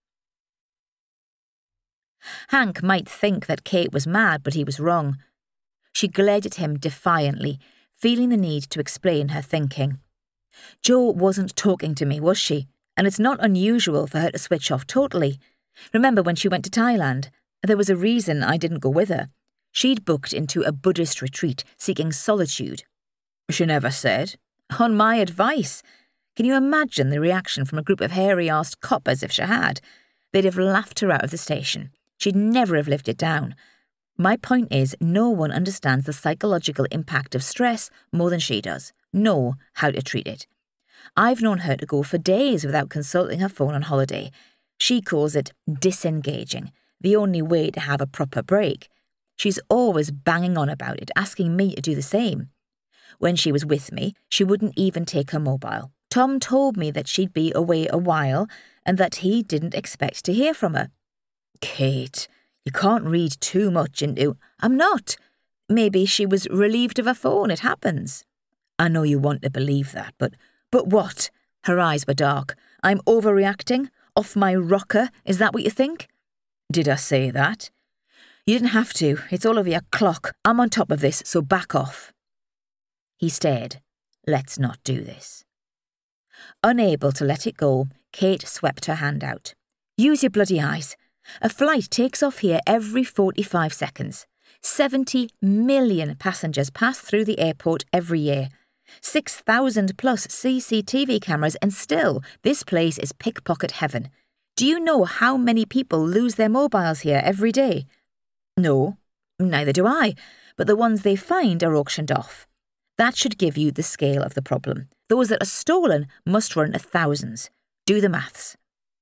Hank might think that Kate was mad, but he was wrong. She glared at him defiantly, feeling the need to explain her thinking. "Joe wasn't talking to me, was she? And it's not unusual for her to switch off totally. Remember when she went to Thailand? There was a reason I didn't go with her. She'd booked into a Buddhist retreat seeking solitude." "She never said." "On my advice. Can you imagine the reaction from a group of hairy-arsed coppers if she had? They'd have laughed her out of the station. She'd never have lived it down. My point is, no one understands the psychological impact of stress more than she does, nor how to treat it. I've known her to go for days without consulting her phone on holiday. She calls it disengaging, the only way to have a proper break. She's always banging on about it, asking me to do the same. When she was with me, she wouldn't even take her mobile. Tom told me that she'd be away a while and that he didn't expect to hear from her." "Kate, you can't read too much into—" "I'm not. Maybe she was relieved of her phone. It happens." "I know you want to believe that, but what?" Her eyes were dark. "I'm overreacting? Off my rocker? Is that what you think?" "Did I say that?" "You didn't have to. It's all over your clock. I'm on top of this, so back off." He stared. "Let's not do this." Unable to let it go, Kate swept her hand out. "Use your bloody eyes. A flight takes off here every 45 seconds. 70 million passengers pass through the airport every year. 6,000 plus CCTV cameras, and still, this place is pickpocket heaven. Do you know how many people lose their mobiles here every day?" "No, neither do I, but the ones they find are auctioned off. That should give you the scale of the problem. Those that are stolen must run to thousands. Do the maths."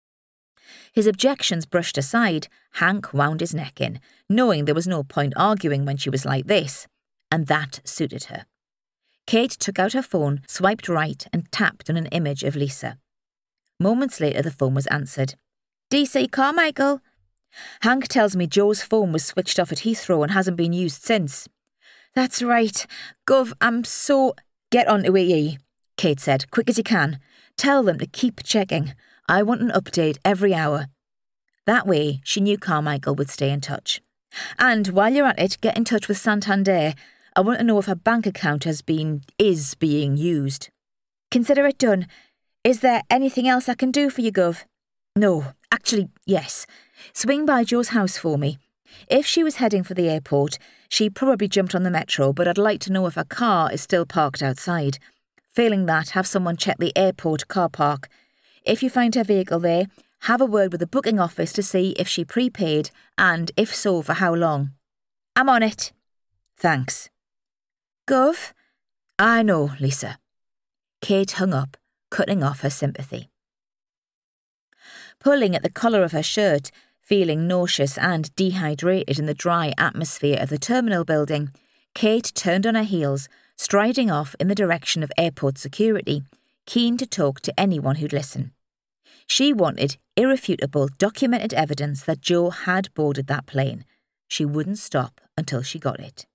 His objections brushed aside, Hank wound his neck in, knowing there was no point arguing when she was like this, and that suited her. Kate took out her phone, swiped right, and tapped on an image of Lisa. Moments later, the phone was answered. "DC Carmichael." "Hank tells me Joe's phone was switched off at Heathrow and hasn't been used since." "That's right. Gov, I'm so—" "Get on to it, ye," Kate said, "quick as you can. Tell them to keep checking. I want an update every hour." That way, she knew Carmichael would stay in touch. "And while you're at it, get in touch with Santander. I want to know if her bank account is being used." "Consider it done. Is there anything else I can do for you, Gov?" "No, actually, yes. Swing by Joe's house for me. If she was heading for the airport, she probably jumped on the metro, but I'd like to know if her car is still parked outside. Failing that, have someone check the airport car park. If you find her vehicle there, Have a word with the booking office to see if she prepaid, and if so, for how long. I'm on it. Thanks. Gov? I know, Lisa. Kate hung up, cutting off her sympathy. Pulling at the collar of her shirt, feeling nauseous and dehydrated in the dry atmosphere of the terminal building, Kate turned on her heels, striding off in the direction of airport security, keen to talk to anyone who'd listen. She wanted irrefutable, documented evidence that Joe had boarded that plane. She wouldn't stop until she got it.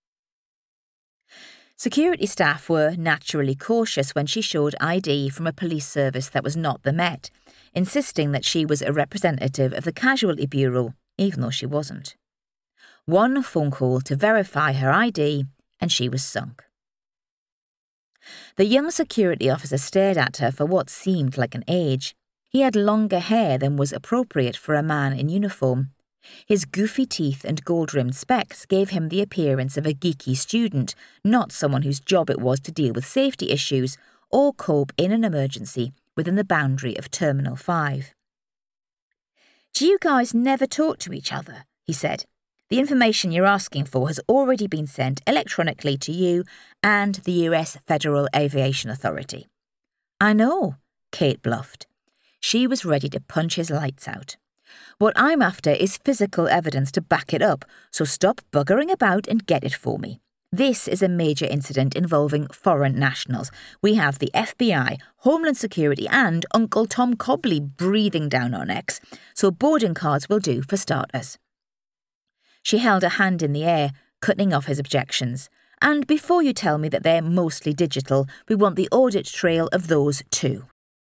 Security staff were naturally cautious when she showed ID from a police service that was not the Met, insisting that she was a representative of the Casualty Bureau, even though she wasn't. One phone call to verify her ID, and she was sunk. The young security officer stared at her for what seemed like an age. He had longer hair than was appropriate for a man in uniform. His goofy teeth and gold-rimmed specs gave him the appearance of a geeky student, not someone whose job it was to deal with safety issues or cope in an emergency within the boundary of Terminal 5. Do you guys never talk to each other? He said. The information you're asking for has already been sent electronically to you and the US Federal Aviation Authority. I know, Kate bluffed. She was ready to punch his lights out. What I'm after is physical evidence to back it up, so stop buggering about and get it for me. This is a major incident involving foreign nationals. We have the FBI, Homeland Security and Uncle Tom Cobley breathing down our necks, so boarding cards will do for starters. She held a hand in the air, cutting off his objections. And before you tell me that they're mostly digital, we want the audit trail of those too.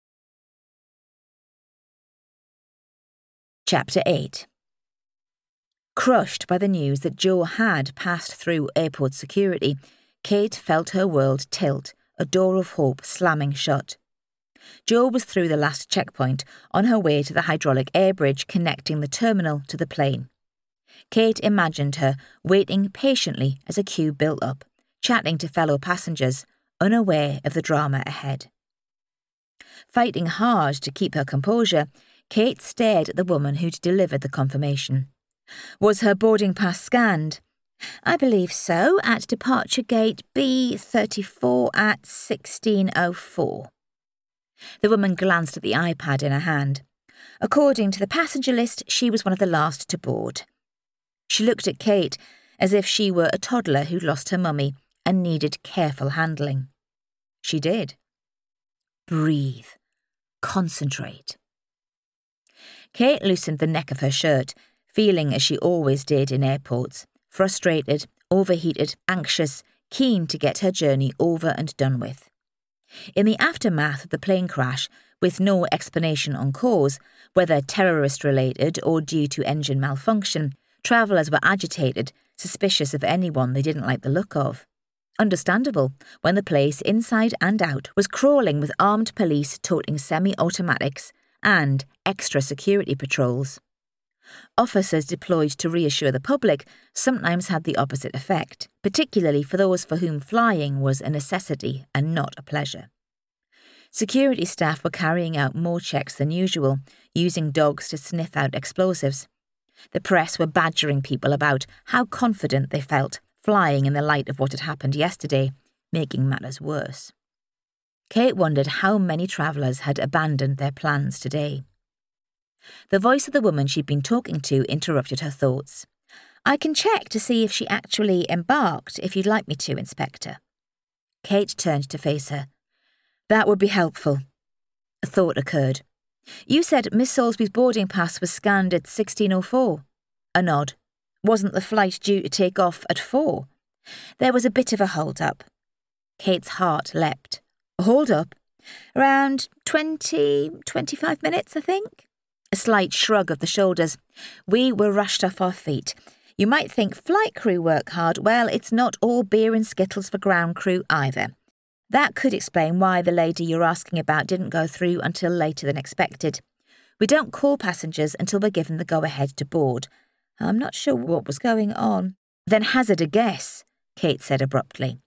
Chapter 8. Crushed by the news that Joe had passed through airport security, Kate felt her world tilt, a door of hope slamming shut. Joe was through the last checkpoint, on her way to the hydraulic air bridge connecting the terminal to the plane. Kate imagined her waiting patiently as a queue built up, chatting to fellow passengers, unaware of the drama ahead. Fighting hard to keep her composure, Kate stared at the woman who'd delivered the confirmation. Was her boarding pass scanned? I believe so, at departure gate B34 at 16:04. The woman glanced at the iPad in her hand. According to the passenger list, she was one of the last to board. She looked at Kate as if she were a toddler who'd lost her mummy and needed careful handling. She did. Breathe. Concentrate. Kate loosened the neck of her shirt, feeling as she always did in airports, frustrated, overheated, anxious, keen to get her journey over and done with. In the aftermath of the plane crash, with no explanation on cause, whether terrorist-related or due to engine malfunction, travellers were agitated, suspicious of anyone they didn't like the look of. Understandable, when the place, inside and out, was crawling with armed police toting semi-automatics and extra security patrols. Officers deployed to reassure the public sometimes had the opposite effect, particularly for those for whom flying was a necessity and not a pleasure. Security staff were carrying out more checks than usual, using dogs to sniff out explosives. The press were badgering people about how confident they felt, flying in the light of what had happened yesterday, making matters worse. Kate wondered how many travellers had abandoned their plans today. The voice of the woman she'd been talking to interrupted her thoughts. I can check to see if she actually embarked, if you'd like me to, Inspector. Kate turned to face her. That would be helpful. A thought occurred. You said Miss Salisbury's boarding pass was scanned at 16:04. A nod. Wasn't the flight due to take off at 4? There was a bit of a hold-up. Kate's heart leapt. A hold-up? Around 25 minutes, I think? A slight shrug of the shoulders. We were rushed off our feet. You might think flight crew work hard. Well, it's not all beer and skittles for ground crew either. That could explain why the lady you're asking about didn't go through until later than expected. We don't call passengers until we're given the go-ahead to board. I'm not sure what was going on. Then hazard a guess, Kate said abruptly.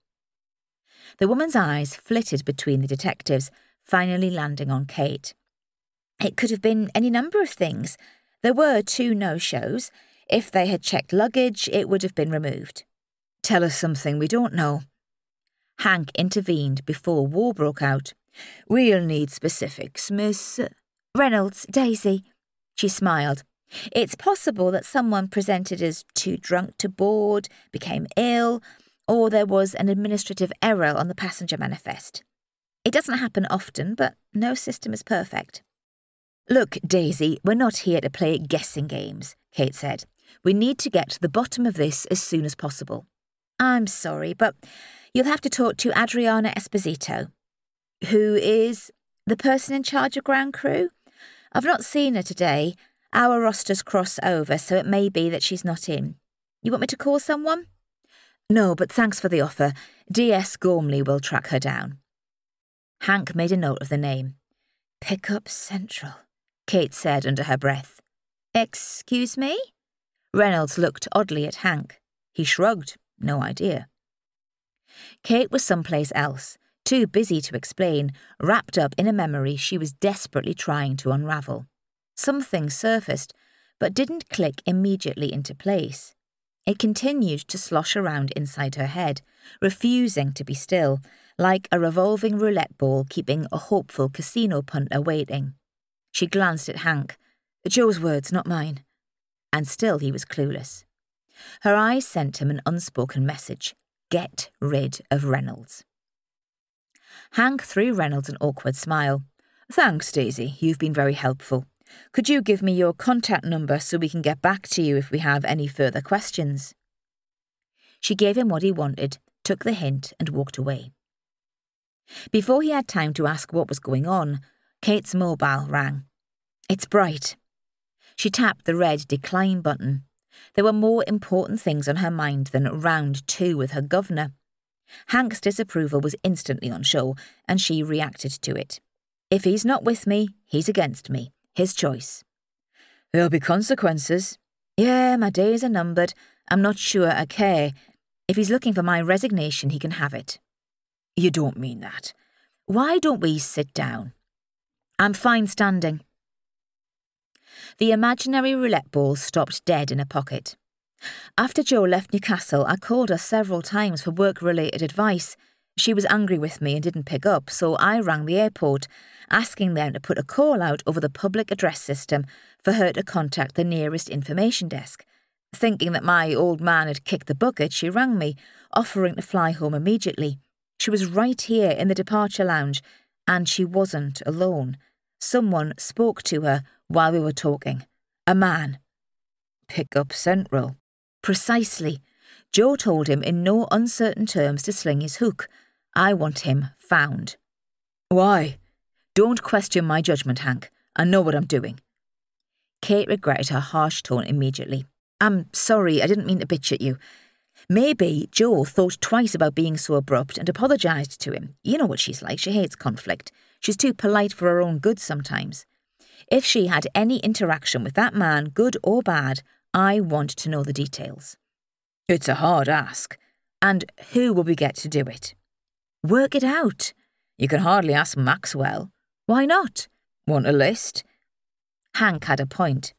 The woman's eyes flitted between the detectives, finally landing on Kate. It could have been any number of things. There were 2 no-shows. If they had checked luggage, it would have been removed. Tell us something we don't know. Hank intervened before war broke out. We'll need specifics, Miss Reynolds, Daisy. She smiled. It's possible that someone presented as too drunk to board, became ill, or there was an administrative error on the passenger manifest. It doesn't happen often, but no system is perfect. Look, Daisy, we're not here to play guessing games, Kate said. We need to get to the bottom of this as soon as possible. I'm sorry, but you'll have to talk to Adriana Esposito. Who is the person in charge of ground crew? I've not seen her today. Our rosters cross over, so it may be that she's not in. You want me to call someone? No, but thanks for the offer. DS Gormley will track her down. Hank made a note of the name. Pickup Central, Kate said under her breath. Excuse me? Reynolds looked oddly at Hank. He shrugged. No idea. Kate was someplace else, too busy to explain, wrapped up in a memory she was desperately trying to unravel. Something surfaced, but didn't click immediately into place. It continued to slosh around inside her head, refusing to be still, like a revolving roulette ball keeping a hopeful casino punter waiting. She glanced at Hank. Joe's words, not mine. And still he was clueless. Her eyes sent him an unspoken message. Get rid of Reynolds. Hank threw Reynolds an awkward smile. Thanks, Daisy. You've been very helpful. Could you give me your contact number so we can get back to you if we have any further questions? She gave him what he wanted, took the hint and walked away. Before he had time to ask what was going on, Kate's mobile rang. It's Bright. She tapped the red decline button. There were more important things on her mind than round 2 with her governor. Hank's disapproval was instantly on show, and she reacted to it. If he's not with me, he's against me. His choice. There'll be consequences. Yeah, my days are numbered. I'm not sure I care. If he's looking for my resignation, he can have it. You don't mean that. Why don't we sit down? I'm fine standing. The imaginary roulette ball stopped dead in a pocket. After Joe left Newcastle, I called her several times for work-related advice. She was angry with me and didn't pick up, so I rang the airport, asking them to put a call out over the public address system for her to contact the nearest information desk. Thinking that my old man had kicked the bucket, she rang me, offering to fly home immediately. She was right here in the departure lounge, and she wasn't alone. Someone spoke to her while we were talking. A man. Pickup Central. Precisely. Joe told him in no uncertain terms to sling his hook. I want him found. Why? Don't question my judgment, Hank. I know what I'm doing. Kate regretted her harsh tone immediately. I'm sorry, I didn't mean to bitch at you. Maybe Joe thought twice about being so abrupt and apologised to him. You know what she's like, she hates conflict. She's too polite for her own good sometimes. If she had any interaction with that man, good or bad, I want to know the details. It's a hard ask. And who will we get to do it? Work it out. You can hardly ask Maxwell. Why not? Want a list? Hank had a point.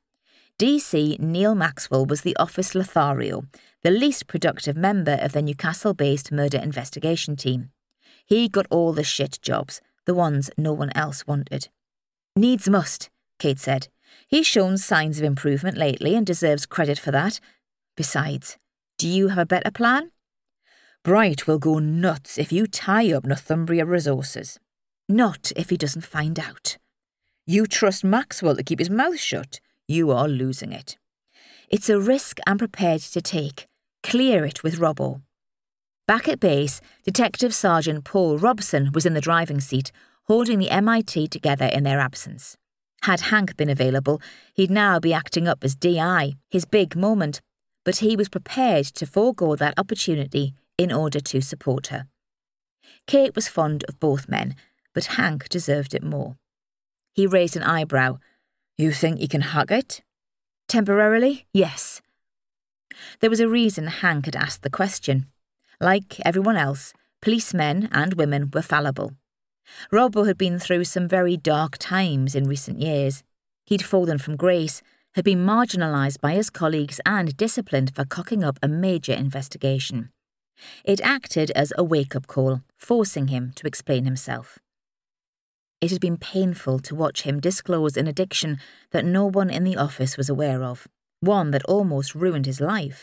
DC Neil Maxwell was the office Lothario, the least productive member of the Newcastle-based murder investigation team. He got all the shit jobs, the ones no one else wanted. Needs must, Kate said. He's shown signs of improvement lately and deserves credit for that. Besides, do you have a better plan? Bright will go nuts if you tie up Northumbria resources. Not if he doesn't find out. You trust Maxwell to keep his mouth shut. You are losing it. It's a risk I'm prepared to take. Clear it with Robbo. Back at base, Detective Sergeant Paul Robson was in the driving seat, holding the MIT together in their absence. Had Hank been available, he'd now be acting up as DI, his big moment, but he was prepared to forego that opportunity in order to support her. Kate was fond of both men, but Hank deserved it more. He raised an eyebrow. You think you can hack it? Temporarily, yes. There was a reason Hank had asked the question. Like everyone else, policemen and women were fallible. Robbo had been through some very dark times in recent years. He'd fallen from grace, had been marginalised by his colleagues and disciplined for cocking up a major investigation. It acted as a wake-up call, forcing him to explain himself. It had been painful to watch him disclose an addiction that no one in the office was aware of, one that almost ruined his life.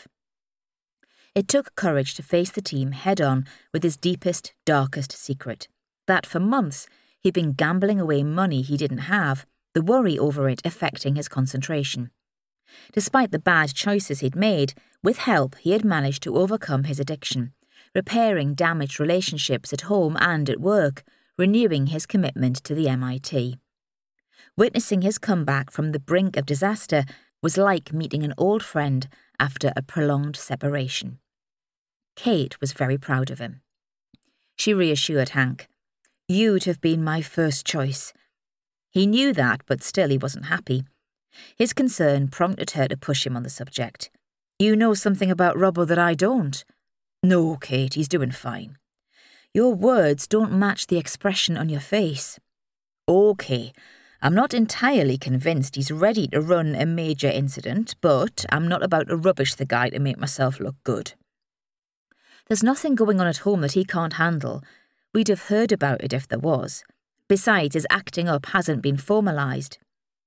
It took courage to face the team head-on with his deepest, darkest secret, that for months he'd been gambling away money he didn't have, the worry over it affecting his concentration. Despite the bad choices he'd made, with help he had managed to overcome his addiction, repairing damaged relationships at home and at work, renewing his commitment to the MIT. Witnessing his comeback from the brink of disaster was like meeting an old friend after a prolonged separation. Kate was very proud of him. She reassured Hank. "You'd have been my first choice." He knew that, but still he wasn't happy. His concern prompted her to push him on the subject. "You know something about Robbo that I don't." "No, Kate, he's doing fine." "Your words don't match the expression on your face." "Okay, I'm not entirely convinced he's ready to run a major incident, but I'm not about to rubbish the guy to make myself look good." "There's nothing going on at home that he can't handle. We'd have heard about it if there was. Besides, his acting up hasn't been formalised."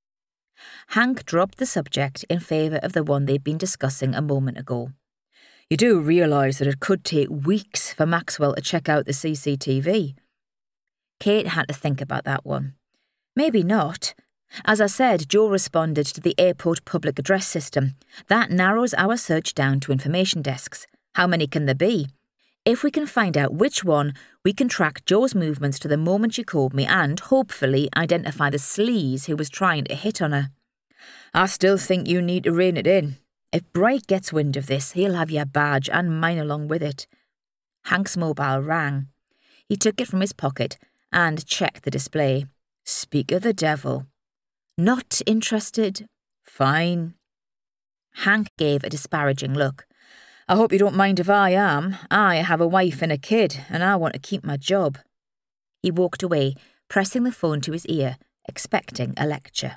Hank dropped the subject in favour of the one they'd been discussing a moment ago. "You do realise that it could take weeks for Maxwell to check out the CCTV?" Kate had to think about that one. "Maybe not. As I said, Joe responded to the airport public address system. That narrows our search down to information desks. How many can there be? If we can find out which one, we can track Joe's movements to the moment she called me and, hopefully, identify the sleaze who was trying to hit on her. I still think you need to rein it in. If Bright gets wind of this, he'll have your badge and mine along with it." Hank's mobile rang. He took it from his pocket and checked the display. "Speak of the devil." "Not interested." "Fine." Hank gave a disparaging look. "I hope you don't mind if I am. I have a wife and a kid, and I want to keep my job." He walked away, pressing the phone to his ear, expecting a lecture.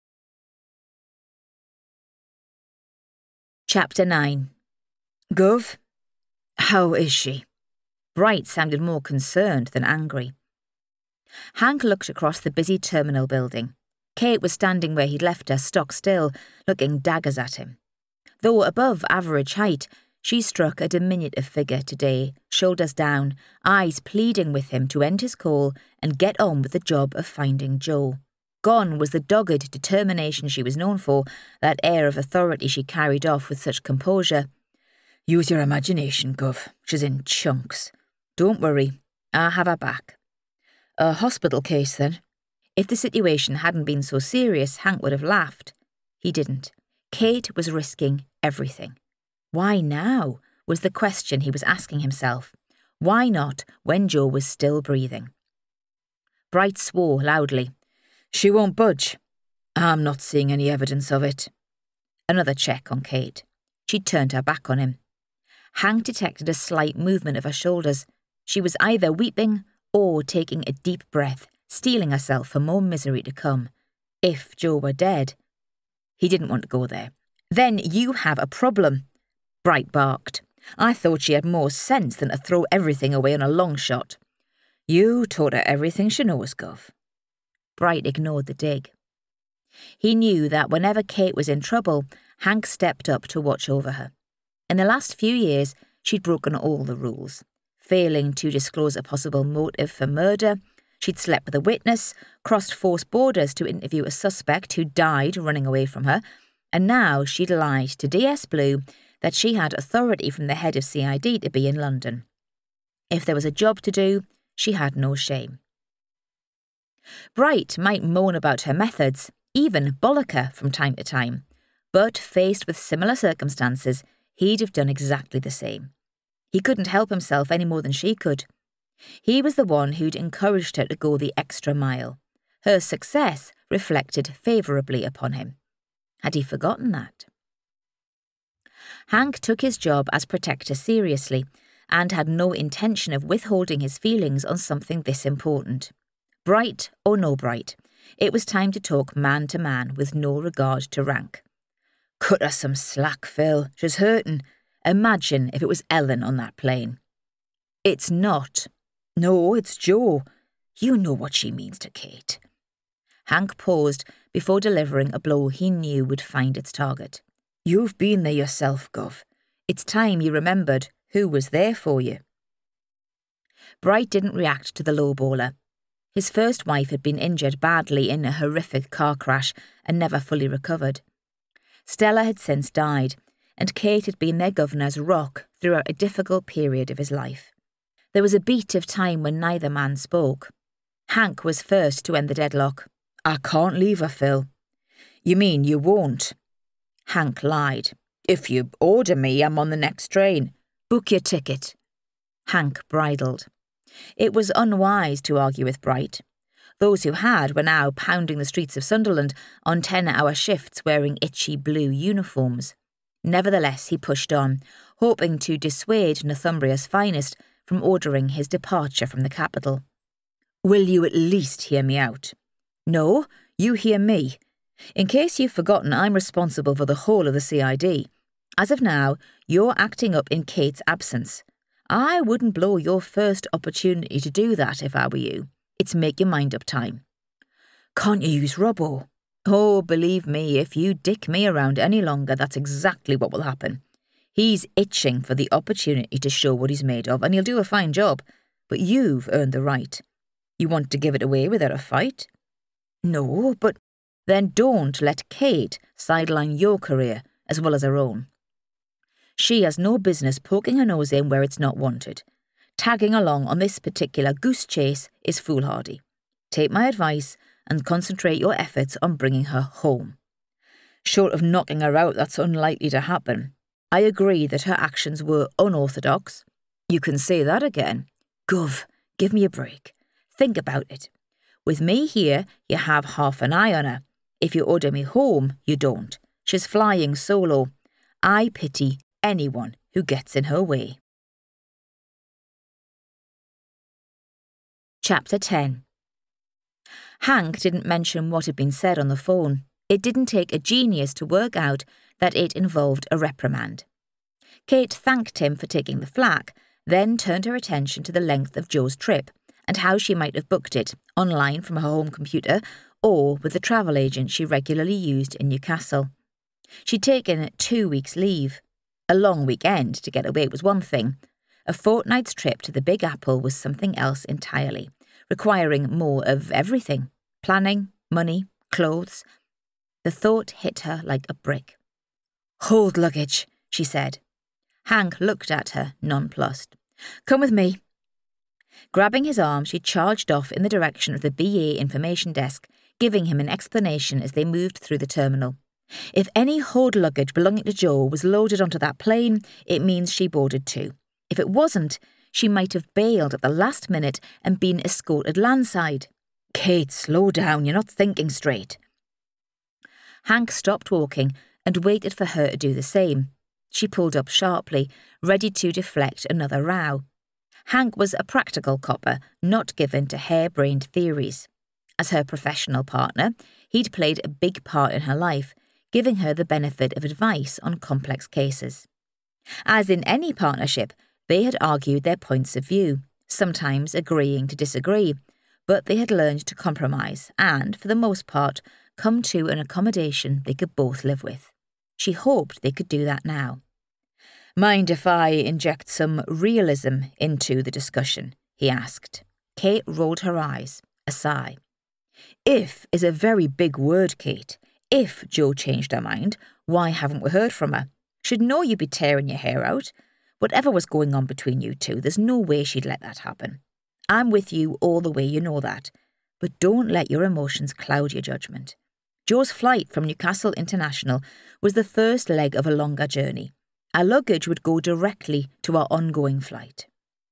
Chapter 9. "Gov, how is she?" Bright sounded more concerned than angry. Hank looked across the busy terminal building. Kate was standing where he'd left her, stock still, looking daggers at him. Though above average height, she struck a diminutive figure today, shoulders down, eyes pleading with him to end his call and get on with the job of finding Joe. Gone was the dogged determination she was known for, that air of authority she carried off with such composure. "Use your imagination, Gov. She's in chunks. Don't worry, I have her back." "A hospital case, then?" If the situation hadn't been so serious, Hank would have laughed. He didn't. Kate was risking everything. Why now, was the question he was asking himself. Why not when Joe was still breathing? Bright swore loudly. "She won't budge." "I'm not seeing any evidence of it." Another check on Kate. She'd turned her back on him. Hank detected a slight movement of her shoulders. She was either weeping or taking a deep breath, steeling herself for more misery to come. If Joe were dead. He didn't want to go there. "Then you have a problem," Bright barked. "I thought she had more sense than to throw everything away on a long shot." "You taught her everything she knows, Gov." Bright ignored the dig. He knew that whenever Kate was in trouble, Hank stepped up to watch over her. In the last few years, she'd broken all the rules. Failing to disclose a possible motive for murder, she'd slept with a witness, crossed forced borders to interview a suspect who died running away from her, and now she'd lied to DS Blue that she had authority from the head of CID to be in London. If there was a job to do, she had no shame. Bright might moan about her methods, even bollock her from time to time, but faced with similar circumstances, he'd have done exactly the same. He couldn't help himself any more than she could. He was the one who'd encouraged her to go the extra mile. Her success reflected favourably upon him. Had he forgotten that? Hank took his job as protector seriously and had no intention of withholding his feelings on something this important. Bright or no bright, it was time to talk man to man with no regard to rank. Cut her some slack, Phil. She's hurting. Imagine if it was Ellen on that plane. It's not. No, it's Jo. You know what she means to Kate. Hank paused before delivering a blow he knew would find its target. You've been there yourself, Gov. It's time you remembered who was there for you. Bright didn't react to the lowballer. His first wife had been injured badly in a horrific car crash and never fully recovered. Stella had since died, and Kate had been their governor's rock throughout a difficult period of his life. There was a beat of time when neither man spoke. Hank was first to end the deadlock. I can't leave her, Phil. You mean you won't? Hank lied. If you order me, I'm on the next train. Book your ticket. Hank bridled. It was unwise to argue with Bright. Those who had were now pounding the streets of Sunderland on 10-hour shifts wearing itchy blue uniforms. Nevertheless, he pushed on, hoping to dissuade Northumbria's finest from ordering his departure from the capital. Will you at least hear me out? No, you hear me. In case you've forgotten, I'm responsible for the whole of the CID. As of now, you're acting up in Kate's absence. I wouldn't blow your first opportunity to do that if I were you. It's make your mind up time. Can't you use Robbo? Oh, believe me, if you dick me around any longer, that's exactly what will happen. He's itching for the opportunity to show what he's made of, and he'll do a fine job. But you've earned the right. You want to give it away without a fight? No, but then don't let Kate sideline your career as well as her own. She has no business poking her nose in where it's not wanted. Tagging along on this particular goose chase is foolhardy. Take my advice and concentrate your efforts on bringing her home. Short of knocking her out, that's unlikely to happen. I agree that her actions were unorthodox. You can say that again. Gov, give me a break. Think about it. With me here, you have half an eye on her. If you order me home, you don't. She's flying solo. I pity anyone who gets in her way. Chapter 10. Hank didn't mention what had been said on the phone. It didn't take a genius to work out that it involved a reprimand. Kate thanked him for taking the flak, then turned her attention to the length of Jo's trip and how she might have booked it, online from her home computer or with the travel agent she regularly used in Newcastle. She'd taken 2 weeks' leave. A long weekend to get away was one thing. A fortnight's trip to the Big Apple was something else entirely, requiring more of everything. Planning, money, clothes. The thought hit her like a brick. Hold luggage, she said. Hank looked at her, nonplussed. Come with me. Grabbing his arm, she charged off in the direction of the BA information desk, giving him an explanation as they moved through the terminal. If any hold luggage belonging to Jo was loaded onto that plane, it means she boarded too. If it wasn't, she might have bailed at the last minute and been escorted landside. Kate, slow down, you're not thinking straight. Hank stopped walking and waited for her to do the same. She pulled up sharply, ready to deflect another row. Hank was a practical copper, not given to harebrained theories. As her professional partner, he'd played a big part in her life, giving her the benefit of advice on complex cases. As in any partnership, they had argued their points of view, sometimes agreeing to disagree, but they had learned to compromise and, for the most part, come to an accommodation they could both live with. She hoped they could do that now. Mind if I inject some realism into the discussion? He asked. Kate rolled her eyes, a sigh. If is a very big word, Kate. If Jo changed her mind, why haven't we heard from her? She'd know you'd be tearing your hair out. Whatever was going on between you two, there's no way she'd let that happen. I'm with you all the way, you know that. But don't let your emotions cloud your judgment. Jo's flight from Newcastle International was the first leg of a longer journey. Our luggage would go directly to our ongoing flight.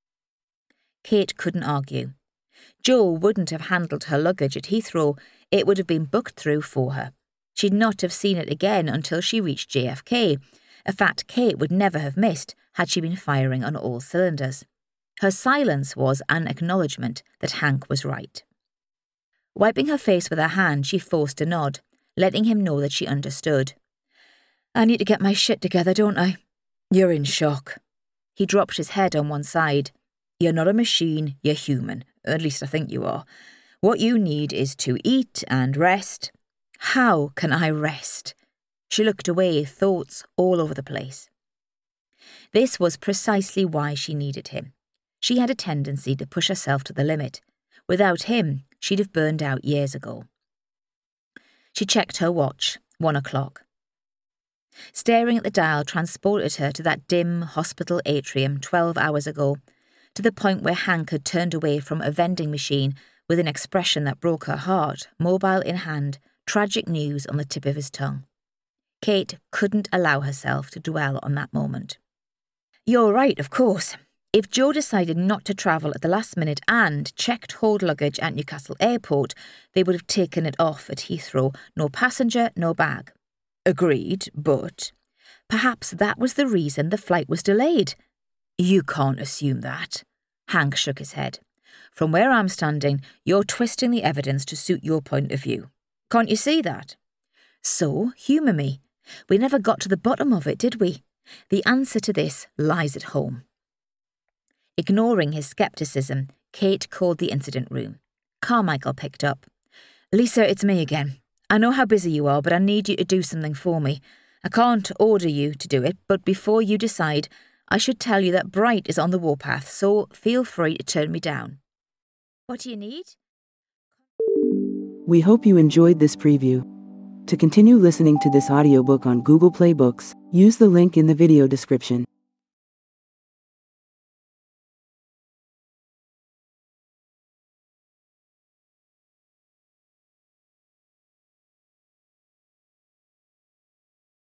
Kate couldn't argue. Jo wouldn't have handled her luggage at Heathrow. It would have been booked through for her. She'd not have seen it again until she reached JFK, a fact Kate would never have missed had she been firing on all cylinders. Her silence was an acknowledgement that Hank was right. Wiping her face with her hand, she forced a nod, letting him know that she understood. I need to get my shit together, don't I? You're in shock. He dropped his head on one side. You're not a machine, you're human. At least I think you are. What you need is to eat and rest. How can I rest? She looked away, thoughts all over the place. This was precisely why she needed him. She had a tendency to push herself to the limit. Without him, she'd have burned out years ago. She checked her watch, 1 o'clock. Staring at the dial transported her to that dim hospital atrium 12 hours ago, to the point where Hank had turned away from a vending machine with an expression that broke her heart, mobile in hand, tragic news on the tip of his tongue. Kate couldn't allow herself to dwell on that moment. You're right, of course. If Joe decided not to travel at the last minute and checked hold luggage at Newcastle Airport, they would have taken it off at Heathrow. No passenger, no bag. Agreed, but perhaps that was the reason the flight was delayed. You can't assume that. Hank shook his head. From where I'm standing, you're twisting the evidence to suit your point of view. Can't you see that? So, humour me. We never got to the bottom of it, did we? The answer to this lies at home. Ignoring his scepticism, Kate called the incident room. Carmichael picked up. Lisa, it's me again. I know how busy you are, but I need you to do something for me. I can't order you to do it, but before you decide, I should tell you that Bright is on the warpath, so feel free to turn me down. What do you need? We hope you enjoyed this preview. To continue listening to this audiobook on Google Play Books, use the link in the video description.